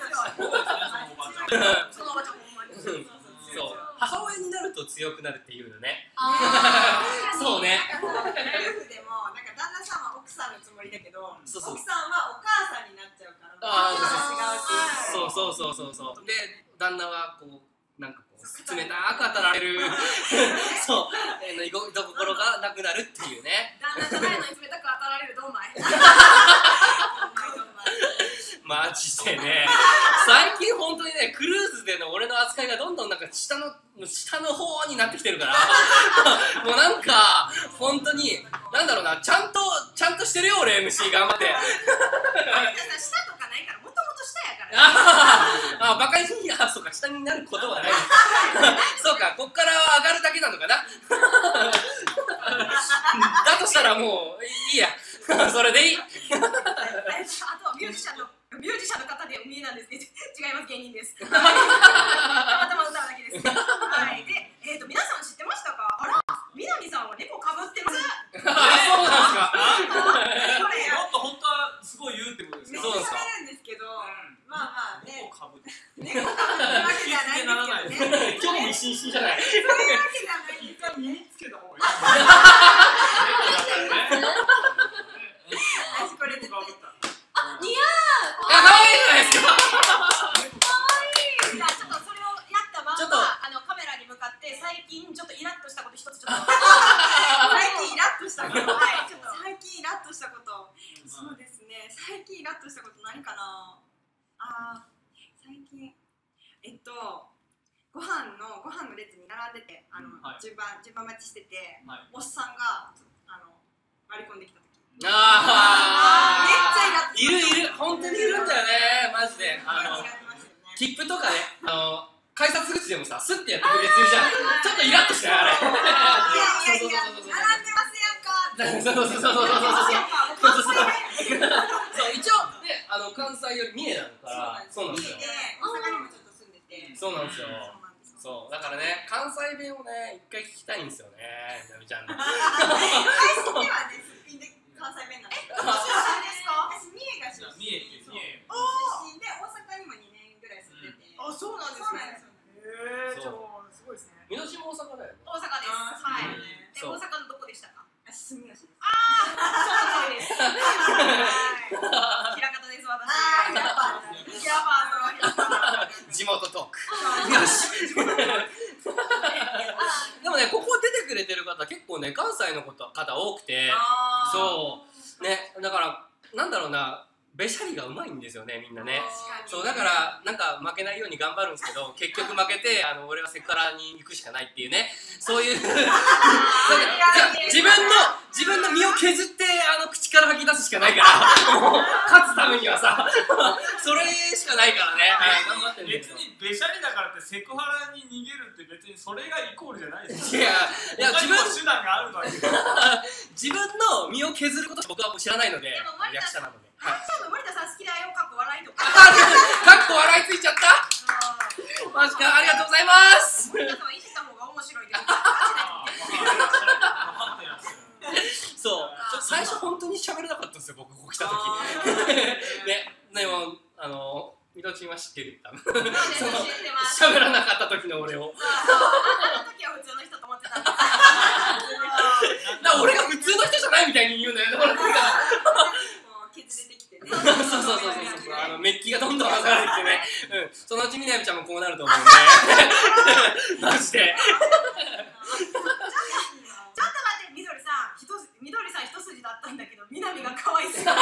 そのおばちゃんほんまに。 そう。母親になると強くなるっていうのね。そうね。 夫婦でもなんか旦那さんは奥さんのつもりだけど、奥そうそうさんはお母さんになっちゃうから。 ああ、 違うっていう。 そうそうそうそうそう。で旦那はこうなんかこう冷たく当たられる。そう。えの居心がなくなるっていうね。 旦那じゃないのに冷たく当たられるどんまい。 マジでね。最近本当にねクルーズでの俺の扱いがどんどんなんか下の下の方になってきてるから。もうなんか本当になんだろうなちゃんとちゃんとしてるよ俺 エムシー 頑張って。 下とかないからもともと下やから。 ああバカにあそうか下になることはない。そうかこっから上がるだけなのかな。だとしたらもういいや。それでいい。 あとはミュージシャンのミュージシャンの方で海なんですけど違います芸人です。たまたま歌うだけです。はいでえっと皆さん知ってましたか？あら南さんは猫かぶってます。 あそうなんですか。 これもっと本当はすごい言うってことですか？ めっちゃ喋るんですけど、まあまあね。 猫かぶって猫かぶってるわけじゃないんですけどね。 興味津々じゃない。 そういうわけじゃないんですよね。 身につけた方がいい。 私これ絶対。 あ似合う。 あ可愛いじゃないですか。 じゃあちょっとそれをやったまんちょっとまあのカメラに向かって最近ちょっとイラッとしたこと一つちょっと最近イラッとしたこと。 はいちょっと最近イラッとしたこと。そうですね。最近イラッとしたこと何かな。ああ最近えっとご飯のご飯の列に並んでてあの、 はい、 順番順番待ちしてて、 はい、 おっさんがあの割り込んできた時。 ああめっちゃイラッといるいる本当にいるんだよねマジで。あの切符とかねあの改札口でもさスッてやってくれてるじゃん。ちょっとイラッとしたよあれ。 いやいやいや並んでますやんか。 そうそうそうそうそうそうそうそう一応ねあの関西より三重なのからそうなんですよ。 大阪にもちょっと住んでて。 そうなんですよ。そうだからね関西弁をね一回聞きたいんですよねなみちゃんの。 最初ではねすっぴんで関西弁なんです。 出身ですか？ 私三重が出身。 三重って三重。 出身で大阪にもにねんぐらい住んでて。 あそうなんですね。へえ超すごいですね。 みのしも大阪だよね。 大阪です。はい。で大阪のどこでしたか？ 住吉です。 ああ、そうです。はい。平方です私。 ああ、平方。 平方の地元トーク。よし。でもねここ出てくれてる方結構ね関西の方多くて、そうねだからなんだろうな。べしゃりがうまいんですよねみんなね。そうだからなんか負けないように頑張るんですけど結局負けてあの俺はセクハラに行くしかないっていうねそういう自分の自分の身を削ってあの口から吐き出すしかないからもう勝つためにはさそれしかないからね、はい、頑張ってん別にべしゃりだからってセクハラに逃げるって別にそれがイコールじゃないですよ。いやいや自分手段があるわけ自分の身を削ることしか僕はもう知らないので役者なので。 ハッシュの森田さん好きだよ、かっこ笑いとか。 かっこ笑いついちゃった。マジか、ありがとうございます。 森田さんはいじった方が面白いけど。 そう、最初本当に喋れなかったんですよ、僕ここ来た時。ね、でもあのみどちんは知ってる。多分。喋らなかった時の俺を。 あの時は普通の人と思ってたんです。 だ俺が普通の人じゃないみたいに言うんだよね。もうケツ出てきてね。 そうそうそうそうそう。あのメッキがどんどん剥がれてね。うん。そのうちみなみちゃんもこうなると思うんで。マジで。 ちょっと待って、みどりさん、ひとみどりさん一筋だったんだけど、みなみが可愛いすぎる。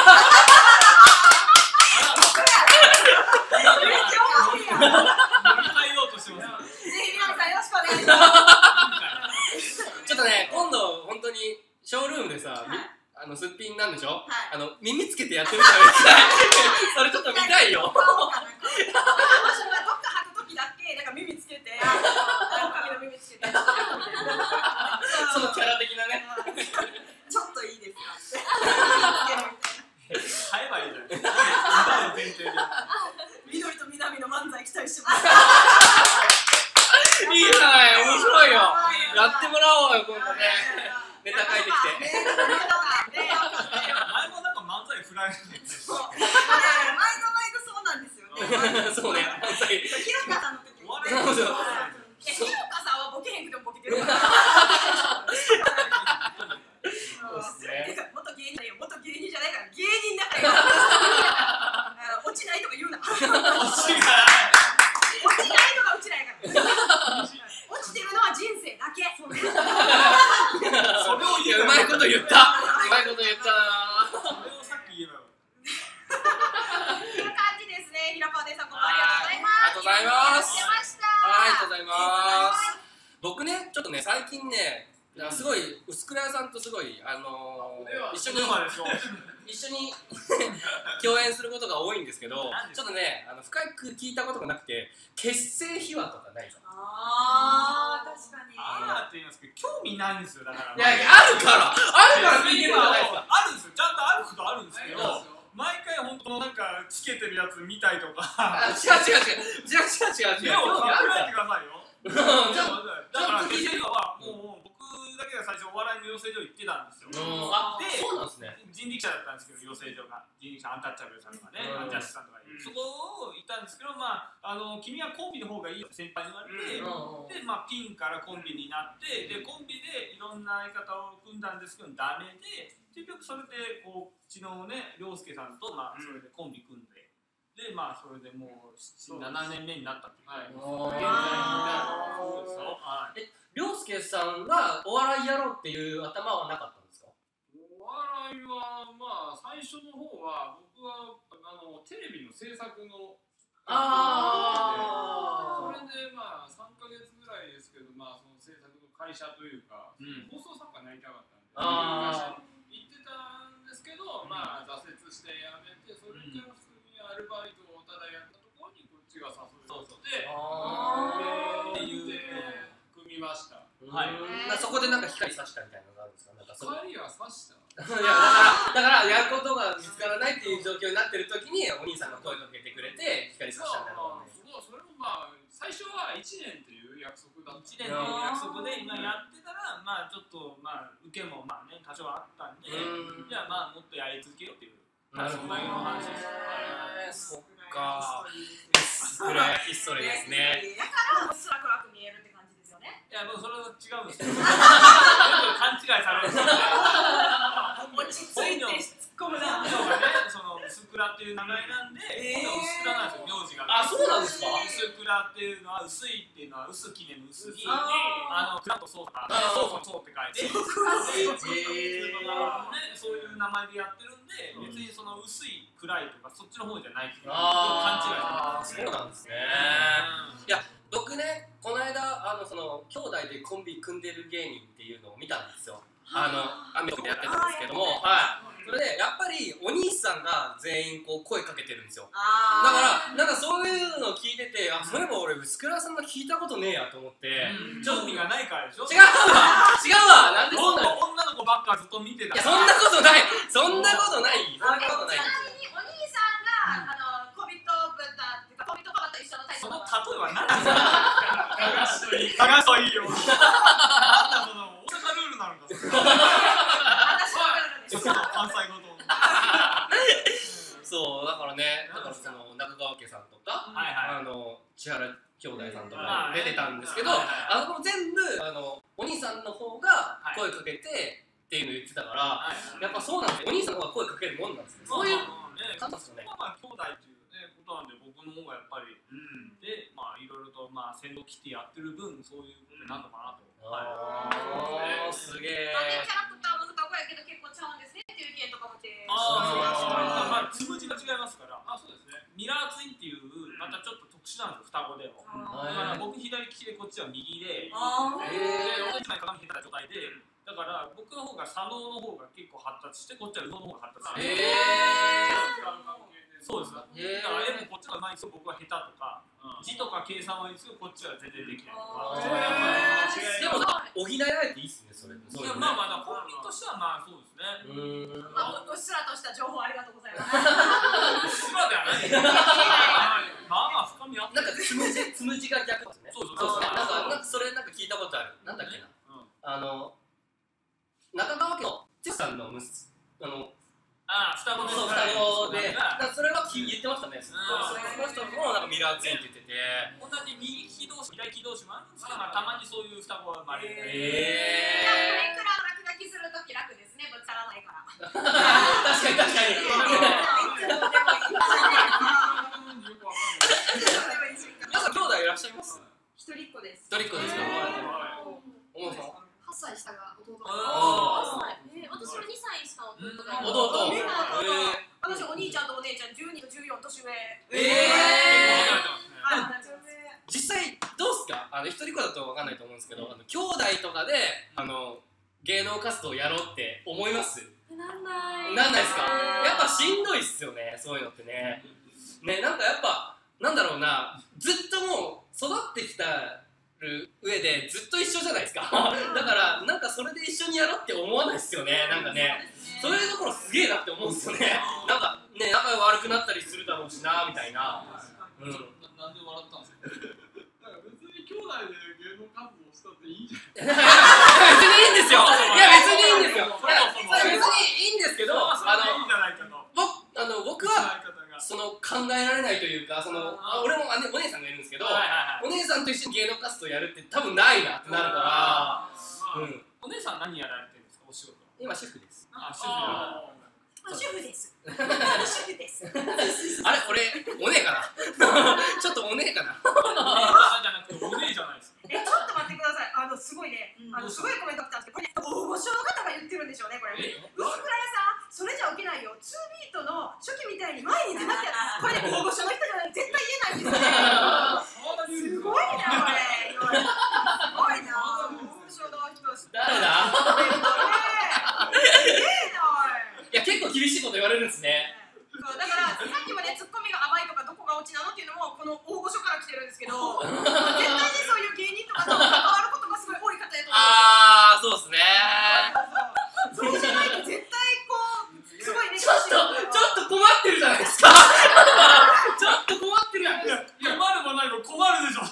ちょっとね、今度本当にショールームでさ、あのすっぴんなんでしょ？あの耳つけてやってみたらそれちょっと見たいよ。 私はどっか履く時だけなんか耳つけて、髪の耳つけて。 そのキャラ的なね。 ちょっといいですか。 買えばいいじゃん。 緑と南の漫才期待してます。 いいじゃない、面白いよ。やってもらおうよ、今度ね。ネタ書いてきて。 前もなんか漫才振られてる。 そう。毎度毎度そうなんですよね。 そうね、漫才。 ひろかさんの時。ひろかさんはボケへんくてもボケてるから。元芸人だよ、元芸人じゃないから、芸人だから。落ちないとか言うな。落ちない。落ちないとか落ちないから。落ちてるのは人生だけ。それを言う。うまいこと言った。うまいこと言ったな。 それをさっき言えばよ。 こんな感じですね。ひらかお姉さん、こんばんは。ありがとうございます。 ありがとうございます。僕ね、ちょっとね、最近ね、すごい薄倉屋さんとすごいあのー、一緒に一緒に共演することが多いんですけど、ちょっとねあの深く聞いたことがなくて結成秘話とかないですか？ ああ確かに。 ああって言いますけど興味ないんですよだから。 いやいやあるからあるから聞いてるじゃないですか。 あるんですよちゃんとあることあるんですけど。毎回本当なんかつけてるやつ見たいとか。 違う違う違う違う違う違う違う。 目をかけないでくださいよ。だから聞いてるはもう僕だけが最初お笑いの養成所行ってたんですよ。 あ、そうなんですね。 人力車だったんですけど養成所が人力車アンタッチャブルさんとかね、アンジャッシュさんとかそこを行ったんですけど、まああの君はコンビの方がいいよ先輩に言われて、でまあピンからコンビになってでコンビでいろんな相方を組んだんですけどダメで。結局それでこううちのね涼介さんとまあそれでコンビ組んで、でまあそれでもうななねんめになったっていう感じです。現在そうですよ。 え、涼介さんはお笑いやろうっていう頭はなかったんですか？ お笑いはまあ最初の方は僕はあのテレビの制作のあそれでまあさんかげつぐらいですけどまあその制作の会社というか、うん、放送作家になりたかったんであ行ってたんですけど、まあ挫折して辞めてそれから普通にアルバイトをただやったところにこっちが誘いをしてって言って組みました。 はい。そこでなんか光さしたみたいなのがあるんですか？なんかそ光はさした。 いやだからだからやることが見つからないっていう状況になってる時にお兄さんが声かけてくれて光さしたみたいなのがね。 それもまあ最初はいちねんっていう約束だった。 いちねんの約束で今やってたらまあちょっとまあ受けもまあね多少あったんで、じゃあまあもっとやり続けようっていう。そんなような話です。 そっか。これはヒストリーですね。 だからスラクラク見えるって感じですよね。 いやもうそれは違うんですよ。よく勘違いされるんですよ。 落ち着いて突っ込むな。 その薄倉っていう名前なんで、薄倉なんですよ名字が。 あ、そうなんですか。 薄倉っていうのは薄いっていうのは薄きねの薄に、あの倉とそうとか、そうそうそうって書いて、そういう名前でやってるんで、別にその薄い暗いとかそっちの方じゃないっていう勘違いされる。 そうなんですね。いや僕ねこの間あのその兄弟でコンビ組んでる芸人っていうのを見たんですよ。あのアメトークでやってたんですけども、はい。それでやっぱりお兄さんが全員こう声かけてるんですよ。だからなんかそういうのを聞いてて、あ、そういえば俺薄倉さんが聞いたことねえやと思って、 興味がないからでしょ。 違うわ違うわなんでそんな女の子ばっかずっと見てた。 いやそんなことないそんなことないそんなことない。 ちなみにおか何ですか。探すといいよ。なんだその大阪ルールなのか。関西語と。 そうだからね、だからその中川家さんとか、あの千原兄弟さんとか出てたんですけど、あの全部あのお兄さんの方が声かけてっていうの言ってたから、やっぱそうなんですよ。お兄さんの方が声かけるもんなんですね。そういう感じですよね。 まあ兄弟っていうねことなんで、僕の方がやっぱりでまあいろいろとまあ先導来てやってる分そういうことになるのかなと。 ああすげえ。 キャラクターの双子やけど結構ちゃうんですねっていう意見とかもて。 ああ、まあつむじが違いますから。あ、そうですね。ミラーツインっていうまたちょっと特殊なんですよ、双子でも。だから僕左利きでこっちは右で、でお姉ちゃん鏡下手な状態で、だから僕の方が左脳の方が結構発達して、こっちは右脳の方が発達して。そうです。だから絵もこっちがうまいんですよ、僕は下手とか、字とか計算はいいんですけど、こっちは全然できないとか。 でも補えられていいっすね、それ。 まあまあ、本人としてはまあそうですね。 うっすらとした情報ありがとうございます。 うっすらではない。まあまあ深みあって。 なんかつむじつむじが逆ですね。 そうそうそう。 なんかなんかそれなんか聞いたことある。なんだっけな。あの中川家の剛さんの息子あの。 ああ、双子の双子で、それは言ってましたね。その人もなんかミラーツインって言ってて、 同じ右利き同士、左利き同士もあるんですけど、たまにそういう双子が生まれる。 ええ。プリクラの落書きするとき楽ですね、ぶつからないから。 確かに確かに。皆さん兄弟いらっしゃいます？ 一人っ子です。 一人っ子ですか？おもさん。 はっさい下が弟が。 え、私もにさい下弟がいる。 弟。 私お兄ちゃんとお姉ちゃんじゅうにとじゅうよん年上。 ええ。実際どうすか？あの一人っ子だとわかんないと思うんですけど、あの兄弟とかであの芸能活動やろうって思います？ なんない。 なんないですか？やっぱしんどいっすよね、そういうのってね。ね、なんかやっぱなんだろうな、ずっともう育ってきたる上でずっと一緒じゃないですか。だからなんかそれで一緒にやろうって思わないっすよね。なんかね、そういうところすげえなって思うんですよね。なんかね、仲が悪くなったりするだろうしなみたいな。うん。 なんで笑ったんですか？ なんか別に兄弟で芸能活動したっていいじゃん。 別にいいんですよ。いや別にいいんですよ。いや別にいいんですけど、あの僕あの僕はその考えられないというか、その俺も姉お姉さんがいるんですけど、お姉さんと一緒に芸能活動やるって多分ないなってなるから。うん。 お姉さん何やられてるんですか？お仕事。 今シェフです。 あ、シェフ。 主婦です。主婦です。 あれ俺お姉かな。ちょっとお姉かな。 お姉じゃなくてお姉じゃないですか。 え、ちょっと待ってください。あのすごいね、あのすごいコメント来たんですけど、これ大御所の方が言ってるんでしょうね、これ。薄倉屋さん、それじゃ起きないよ。ツービートの初期みたいに前に出なきゃ、これ大御所の人じゃない絶対言えないんですね。すごいなこれ。すごいな。大御所の人。 誰だ？ すげえな。 いや結構厳しいこと言われるんですね。 そうだからさっきまでツッコミが甘いとかどこがオチなのっていうのもこの大御所から来てるんですけど、絶対にそういう芸人とかと関わることがすごい多い方やと思うんですよ。 ああそうですね。 そうじゃないと絶対こうすごいね。 ちょっとちょっと困ってるじゃないですか。ちょっと困ってるやん。 困るもないも困るでしょ。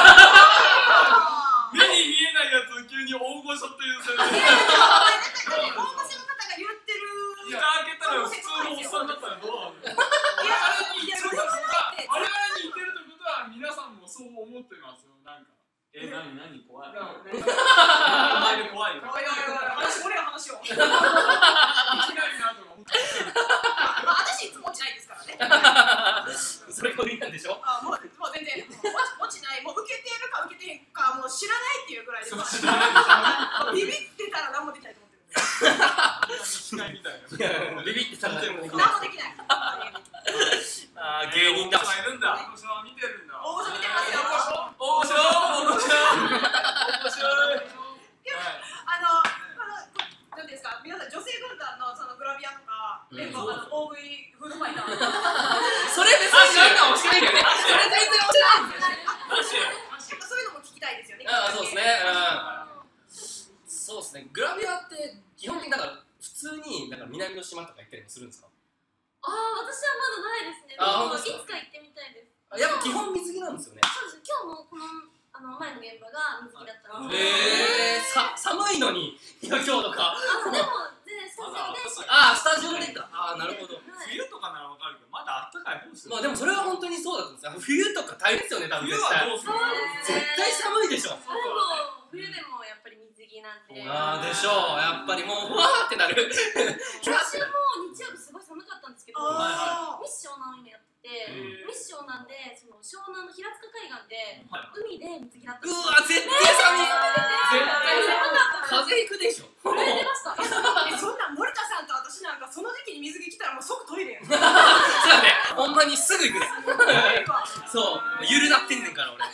目に見えないやつを急に大御所っていう設定。 大御所の方が言ってる。 蓋開けたら普通のおっさんだったらどうなの？ いやいやそれはないって。 我々に似てるってことは皆さんもそう思ってますよ。なんか。 え、なになに怖い。 いや怖い怖いよ。 おいおいおい、話俺の話を。 いきなりなとか思って。 私いつも落ちないですからね。 それこれなんでしょ？ あ、もうもう全然落ちない。もう受けてるか受けてへんかもう知らないっていうぐらいで。ビビってたら何もできないと思ってる。 司会みたいな。 ビビってたら何もできない。 何もできない。 あー芸人だ。 いるんだ。 大御所は見てるんだ。 大御所見てますよ。 大御所大御所面白い。 あのこの何ですか、皆さん女性軍団のそのグラビアとか、えっとあの大食いフードファイター。 それ別になんか面白いよね。それ全然面白いんですよ。 そういうのも聞きたいですよね。 ああそうですね。うん。そうですね。グラビアって基本的にだから普通になんか南の島とか行ったりもするんですか？ ああ、私はまだないですね。 あ、 いつか行ってみたいです。 やっぱ基本水着なんですよね。 そうです。今もこのあの前の現場が水着だったんですえー、さ寒いのにいや今日とかあでも全然スタジオでしあースタジオでかあーなるほど冬とかならわかるけどまだあったかい方ですよ。 まあでもそれは本当にそうだったんですよ冬とか大変ですよね多分冬絶対はどうするの？ 絶対寒いでしょでも冬でもやっぱり水着なんであーでしょうやっぱりもうふわーってなる今週も日曜日すごい寒かったんですけどミあッションの今やっててうんミッションなんでその湘南の平塚海岸ではい海で水着だったうんですわ絶対寒い絶対寒い風邪ひくでしょ震えてましたえそんなん森田さんと私なんかその時期に水着着たらもう即トイレやんそうだねほんまにすぐ行くねそうゆるなってんねんから俺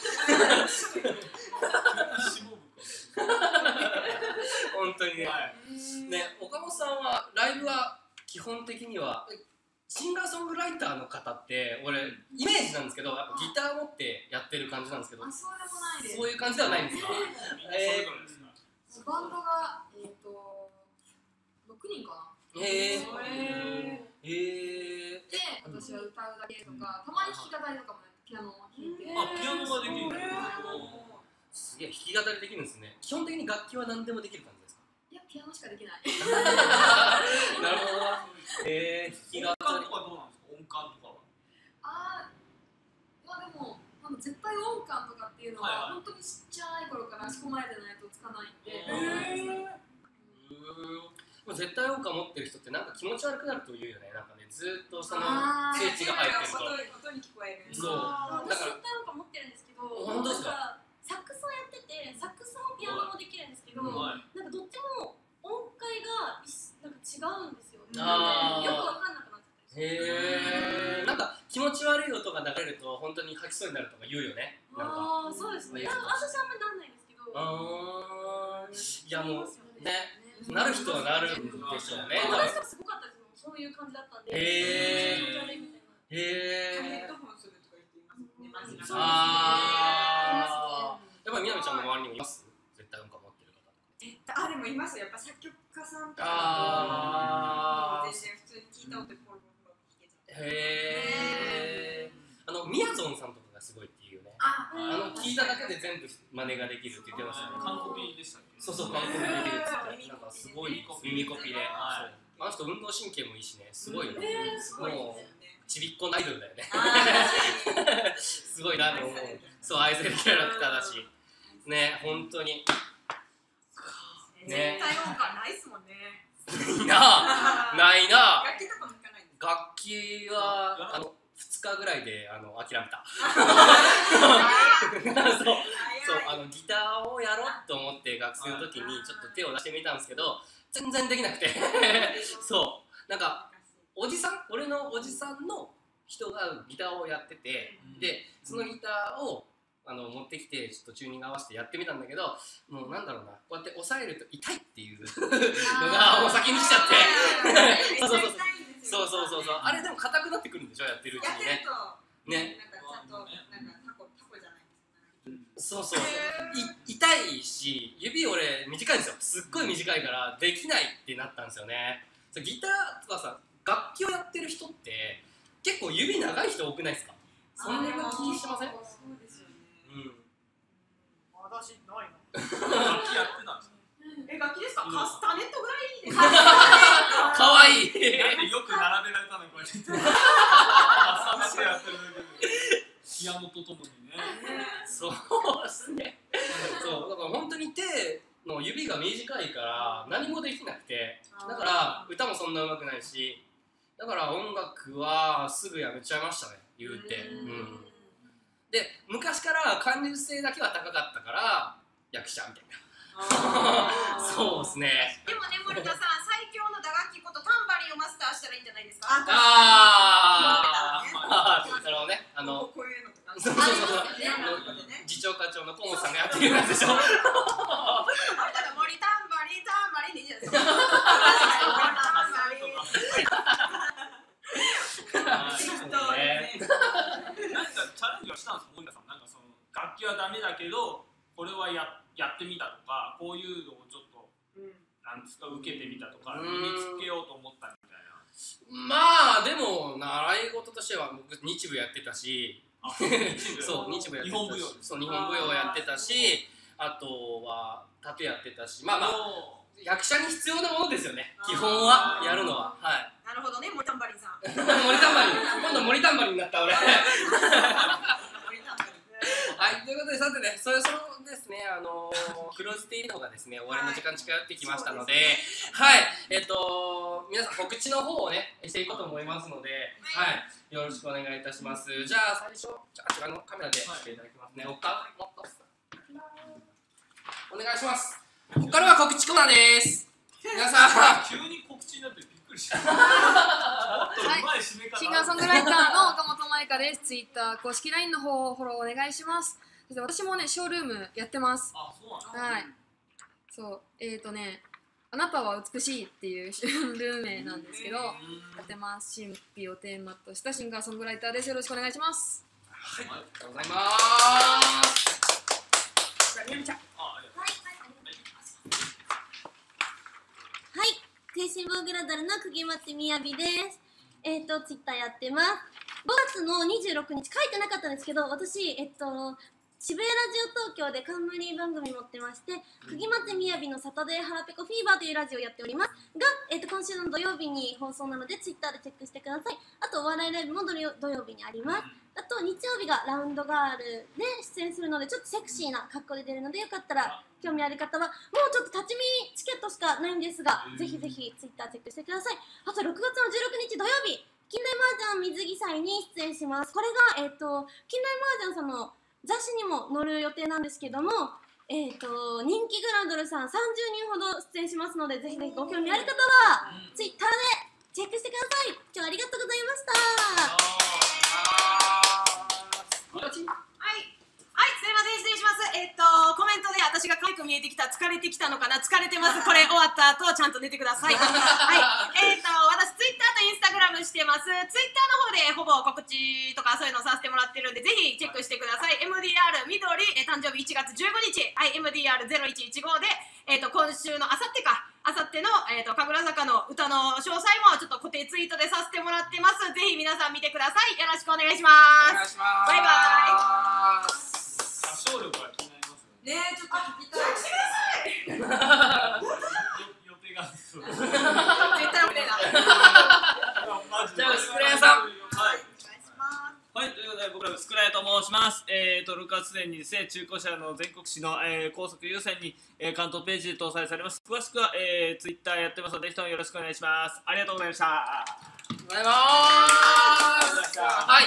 本当にね、 はいね岡本さんはライブは基本的にはシンガーソングライターの方って俺イメージなんですけどやっぱギター持ってやってる感じなんですけどあ、そうでもないです。 そういう感じではないんですか？ みんなそれぞれですか？ バンドがえっと六人かな。 へへえへえで、私は歌うだけとか、たまに弾き語りとかもやってピアノを弾いて。 あ、ピアノができるんだ。 すげえ弾き語りできるんですね。基本的に楽器は何でもできる感じですか？ いや、ピアノしかできない。 なるほど。へえ弾き語り音感とかどうなんですか？音感とかは。 あー、まあでも、あの絶対音感とかっていうのは、本当にちっちゃい頃から仕込まれてないとつかないんで。 うん、絶対音感持ってる人ってなんか気持ち悪くなると言うよね。なんかねずっとそのあースイッチが入ってると。 音に聞こえるそう私絶対音感持ってるんですけど本当ですか？ サックスをやっててサックスもピアノもできるんですけど、 はいなんかどっちも音階がいしなんか違うんですよ。 あーよくわかんなくなっちゃったりして。 へえ。なんか気持ち悪い音が流れると本当に吐きそうになるとか言うよね。なんか。 ああ、そうですね。いや私あんまりなんないんですけど。 ああ。いやもうね、なる人はなるんでしょうね。 私はすごかったですもん。そういう感じだったんで。 へー気持ち悪いみたいな。 へえ。 ヘッドホンするとか言っていますね。 ああ。やっぱりみなみちゃんの周りにもいます？絶対音感持ってる方。 絶対あでもいますよ。やっぱ作曲家さんとかあーもう全然普通に聞いた音でポロポロポロ弾けちゃう。 へえ。あのみやぞんさんとかがすごいっていうね。 ああの聞いただけで全部真似ができるって言ってましたね。 韓国でしたっけ？ そうそう、韓国でできるっつってなんかすごい耳コピで、 はいそうあの人運動神経もいいしね、すごいよね。 えーすごいもうですよね。 ちびっこのアイドルだよね。 あすごいなって思う。そう愛されるキャラクターだし、ね本当に絶対音感ないっすもんね。 いいな、ないな。 楽器とかも弾かないんですか。 楽器はあのふつかぐらいであの諦めた。そうそうあのギターをやろうと思って学生の時にちょっと手を出してみたんですけど全然できなくてそうなんかおじさん俺のおじさんの人がギターをやっててでそのギターをあの持ってきてちょっとチューニング合わせてやってみたんだけどもうなんだろうなこうやって押さえると痛いっていうのがもう先に来ちゃってそうそうそうそうそうそうそうあれでも硬くなってくるんでしょやってるうちやってにねるとねなんかちゃんとなんかタコタコじゃないですか。 そうそうい痛いし指俺短いんですよすっごい短いからできないってなったんですよねそうギターとかさ楽器をやってる人って結構指長い人多くないですかそんな気にしませんそうですよね。 うん私ないの。 楽器やってたんですか？ え楽器ですか。カスタネットぐらいです。 かわいいなんでよく並べられたのこれ。朝飯やってるだけでピアノとともにね。 そうですねそうだから本当に手の指が短いから何もできなくてだから歌もそんな上手くないしだから音楽はすぐやめちゃいましたね言うてうんで昔から感受性だけは高かったから役者みたいなそうですねでもね森田さん最強の打楽器ことタンバリンをマスターしたらいいんじゃないですか。 ああなるほどねあのこういうのとか。 そうそうそう次長課長の河本さんがやってるやつでしょあれだから森タンバリンタンバリンでいいじゃないですか。 そうねなんかチャレンジはしたんですか森田さんなんかその楽器はダメだけどこれはややってみたとかこういうのをちょっとなんですか受けてみたとか身につけようと思ったみたいな。 まあでも習い事としては僕日舞やってたしそう日舞やってたし、 日本舞踊そう日本舞踊やってたし、あとは盾やってたし、まあまあ役者に必要なものですよね、基本はやるのは。はい。 なるほどね、森タンバリンさん。 森タンバリン、今度森タンバリンになった俺。はい、ということで、さてね、それそのですね、あのー、クローズティーの方がですね、終わりの時間近寄ってきましたので、はい、えっと、皆さん告知の方をね、していこうと思いますので、はい、よろしくお願いいたします。じゃあ、最初、じゃあ、あちらのカメラでしていただきますね。おか、お願いします。ここからは告知コーナーです。皆さん、 急に告知になってびっくりした。 シンガーソングライターの岡本舞香です。ツイッター公式 ライン の方をフォローお願いします。そして私もね、ショールームやってます。 あ、そうなんだ。 はい。そう、えーとね、あなたは美しいっていうショールーム名なんですけど、やってます。神秘をテーマとしたシンガーソングライターです。よろしくお願いします。 はい、ありがとうございます。 はい、食いしん坊グラドルの釘松みやびです。えっ、ー、と、ツイッターやってます。ごがつのにじゅうろくにち、書いてなかったんですけど、私、えっと、渋谷ラジオ東京で冠番組持ってまして、釘松みやびのサタデーハラペコフィーバーというラジオをやっておりますが、えっと、今週の土曜日に放送なので、ツイッターでチェックしてください。あと、お笑いライブも土曜土曜日にあります。あと、日曜日がラウンドガールで出演するので、ちょっとセクシーな格好で出るので、よかったら、興味ある方は、もうちょっと立ち見チケットしかないんですが、ぜひぜひツイッターチェックしてください。あと、ろくがつのじゅうろくにち土曜日、近代麻雀水着祭に出演します。これが、えっと、近代麻雀さんの雑誌にも載る予定なんですけども、えっと、人気グラドルさんさんじゅうにんほど出演しますので、ぜひぜひご興味ある方は、ツイッターでチェックしてください。今日はありがとうございました。 はい、はい、すいません、失礼します。えっと、コメントで私が可愛く見えてきた、疲れてきたのかな、疲れてます。これ終わった後、ちゃんと寝てください。はい、えっと、私、ツイッターとインスタグラムしてます。ツイッターの方でほぼ告知とかそういうのさせてもらってるんで、ぜひチェックしてください。エムディーアール 緑、えー、誕生日いちがつじゅうごにち、はい、エムディーアールゼロいちいちご で、えっと、今週のあさってか、あさっての、えーと、神楽坂の歌の詳細もちょっと固定ツイートでさせてもらってます。ぜひ皆さん見てください。よろしくお願いします。 お願いします。 バイバイ。 歌唱力が気になりますねえ、ちょっと聞きたい。 予定がそう絶対無理だ。 じゃあ、スクレアさん。 はい。はい、ということで僕らスクラヤと申します。えーと、ろくがつ末にですね、中古車の全国紙の、えー、高速優先に、えー、関東ページで搭載されます。詳しくは、えー、ツイッターやってますので、ぜひともよろしくお願いします。ありがとうございました。 ありがとうございます。はい。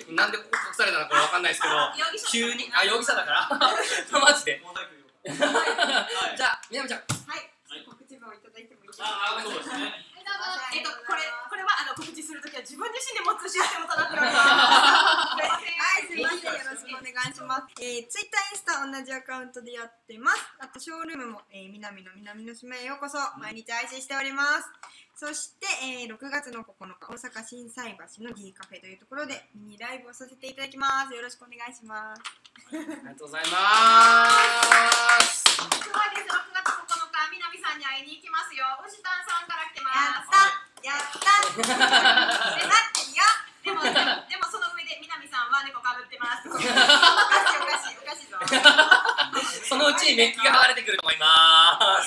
なんでここ隠されたのかわかんないですけど、急に、あ、容疑者だから。マジで。じゃあ、みなみちゃん。 はい、告知文をいただいてもいいですか。 ああ、そうですね。 えっと、これ、これはあの告知するときは自分自身で持つシステムとなっております。はい、すみません、よろしくお願いします。えー、ツイッター、インスタ同じアカウントでやってます。あとショールームも、えー、南の南の島へようこそ毎日配信しております。そして、えー、ろくがつのここのか大阪心斎橋の D カフェというところでミニライブをさせていただきます。よろしくお願いします。 ありがとうございます。 すごいです。ろくがつここのか南さんに会いに行きますよ。牛丹さんから来てます。 やったやったで、なってるよ。 でも、でも、でもその上で南さんは猫かぶってます。 おかしいおかしいおかしいぞ。 そのうちメッキが剥がれてくると思います。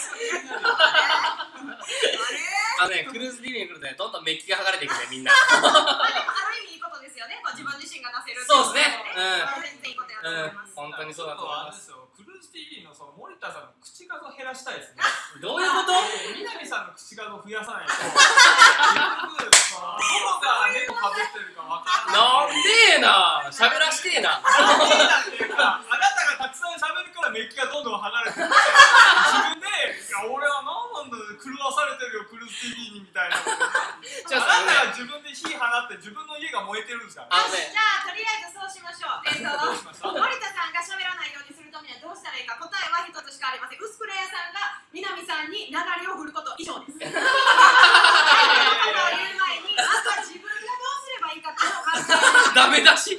あのね、クルーズ ティーブイ に来るとね、どんどんメッキが剥がれていくね、みんな。 まあでも、ある意味いいことですよね。こう自分自身がなせる。 そうですね。 うん。全然いいことやと思います。 本当にそうだと思います。 クルーズ ティーブイ のその森田さんの口数を減らしたいですね。 どういうこと？ 南さんの口数を増やさないと。結局、そのどこが猫かぶってるかわからない。 なんでーな。喋らしてーな。 なんでーなっていうか、あなたがたくさん喋るからメッキがどんどん離れていって、自分で、いや俺は何なんだ狂わされてるよクルーズ ティーブイ にみたいな。あなたが自分で火放って自分の家が燃えてるんですから。 あのね。 じゃあとりあえずそうしましょう。えっと森田さんが喋らないようにするためにはどうしたらいいか。答えは一つしかありません。ウスクレアさんが南さんに流れを振ること以上です。はい、ことを言う前に、まずは自分がどうすればいいかっていうのを考えて。 ダメ出し。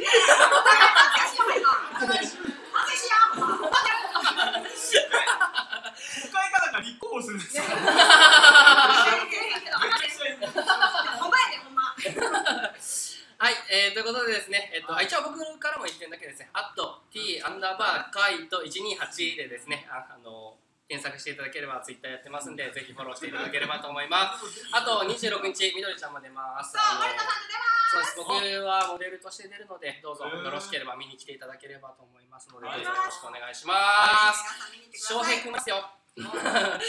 使い方が立候補するんですよ。 ほんまやでほんま。 ははい、えー、ということでですね、えっと、一応僕からもいってんだけですね、あと t アンダーバーカイトいちにーはちでですね、あ、あの検索していただければツイッターやってますんで、ぜひフォローしていただければと思います。あとにじゅうろくにちみどりちゃんも出ます。 そう、森田さんと出ます。 そうです、僕はモデルとして出るので、どうぞよろしければ見に来ていただければと思いますので、どうぞよろしくお願いします。翔平くんですよ。はい、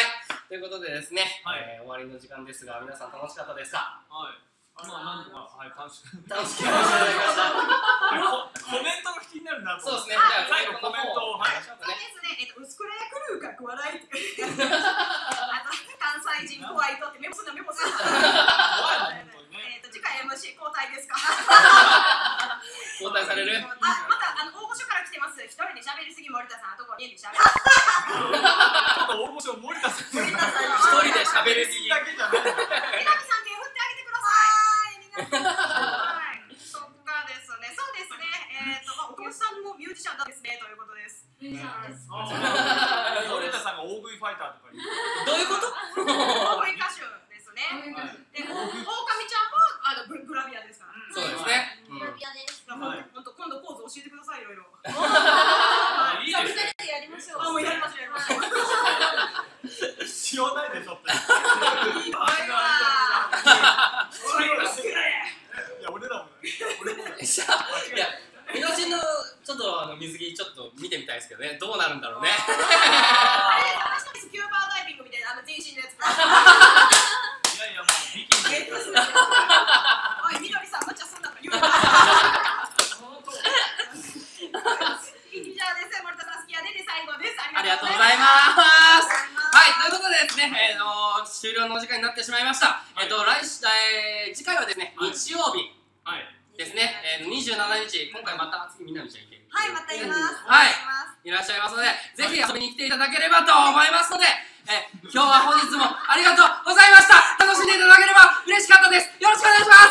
ということでですね、 はいえー、終わりの時間ですが、皆さん楽しかったですか？ はい。まあ、なんとか、はい、楽しく。 楽しくお願いしました。 コメントが気になるなと。 そうですね。じゃあ最後コメントを。はい。 そうですね。えっと薄暗やクルーが笑いって。あと関西人怖いとってメモすんなメモすんな。 怖いな本当にね。 えっと次回 エムシー 交代ですか？ 交代される？ あ、またあの応募書から来てます。一人で喋りすぎ森田さん、あとこにで喋る。あと応募書森田さん。 森田さん一人で喋りすぎ。 だけじゃない。 えなみさん手振ってあげてください。はい、そっかですね。そうですね。えっと、お父さんもミュージシャンなんですねということです。 ミュージシャンです。 森田さんが大食いファイターとか言う。 どういうこと？ 大食い歌手ですね。で、オオカミちゃんもあのグラビアですから。 そうですね。 グラビアです。 本当今度ポーズ教えてくださいいろいろ。 いいですね。 やりましょう。 あ、もうやりましょうやりましょう。 知らないでしょって。 いいわ。 いや俺らもね。俺もね。 いや、みのちんのちょっとあの水着ちょっと見てみたいですけどね、どうなるんだろうね。 あれ、私のスキューバーダイビングみたいなあの全身のやつ。 いやいやもうビキニ。 おい、みどりさん、むっちゃそんなの言うな。以上です。森田さん好きやでで最後です。 ありがとうございます。はい、ということでですね、えー、の終了のお時間になってしまいました。えっと来週、えー、次回はですね、日曜日ですね、えー、にじゅうしちにち、今回また次みなみちゃんいける。 はい、またいます。 はい、いらっしゃいますので、ぜひ遊びに来ていただければと思いますので、えー、今日は本日もありがとうございました。楽しんでいただければ嬉しかったです。よろしくお願いします。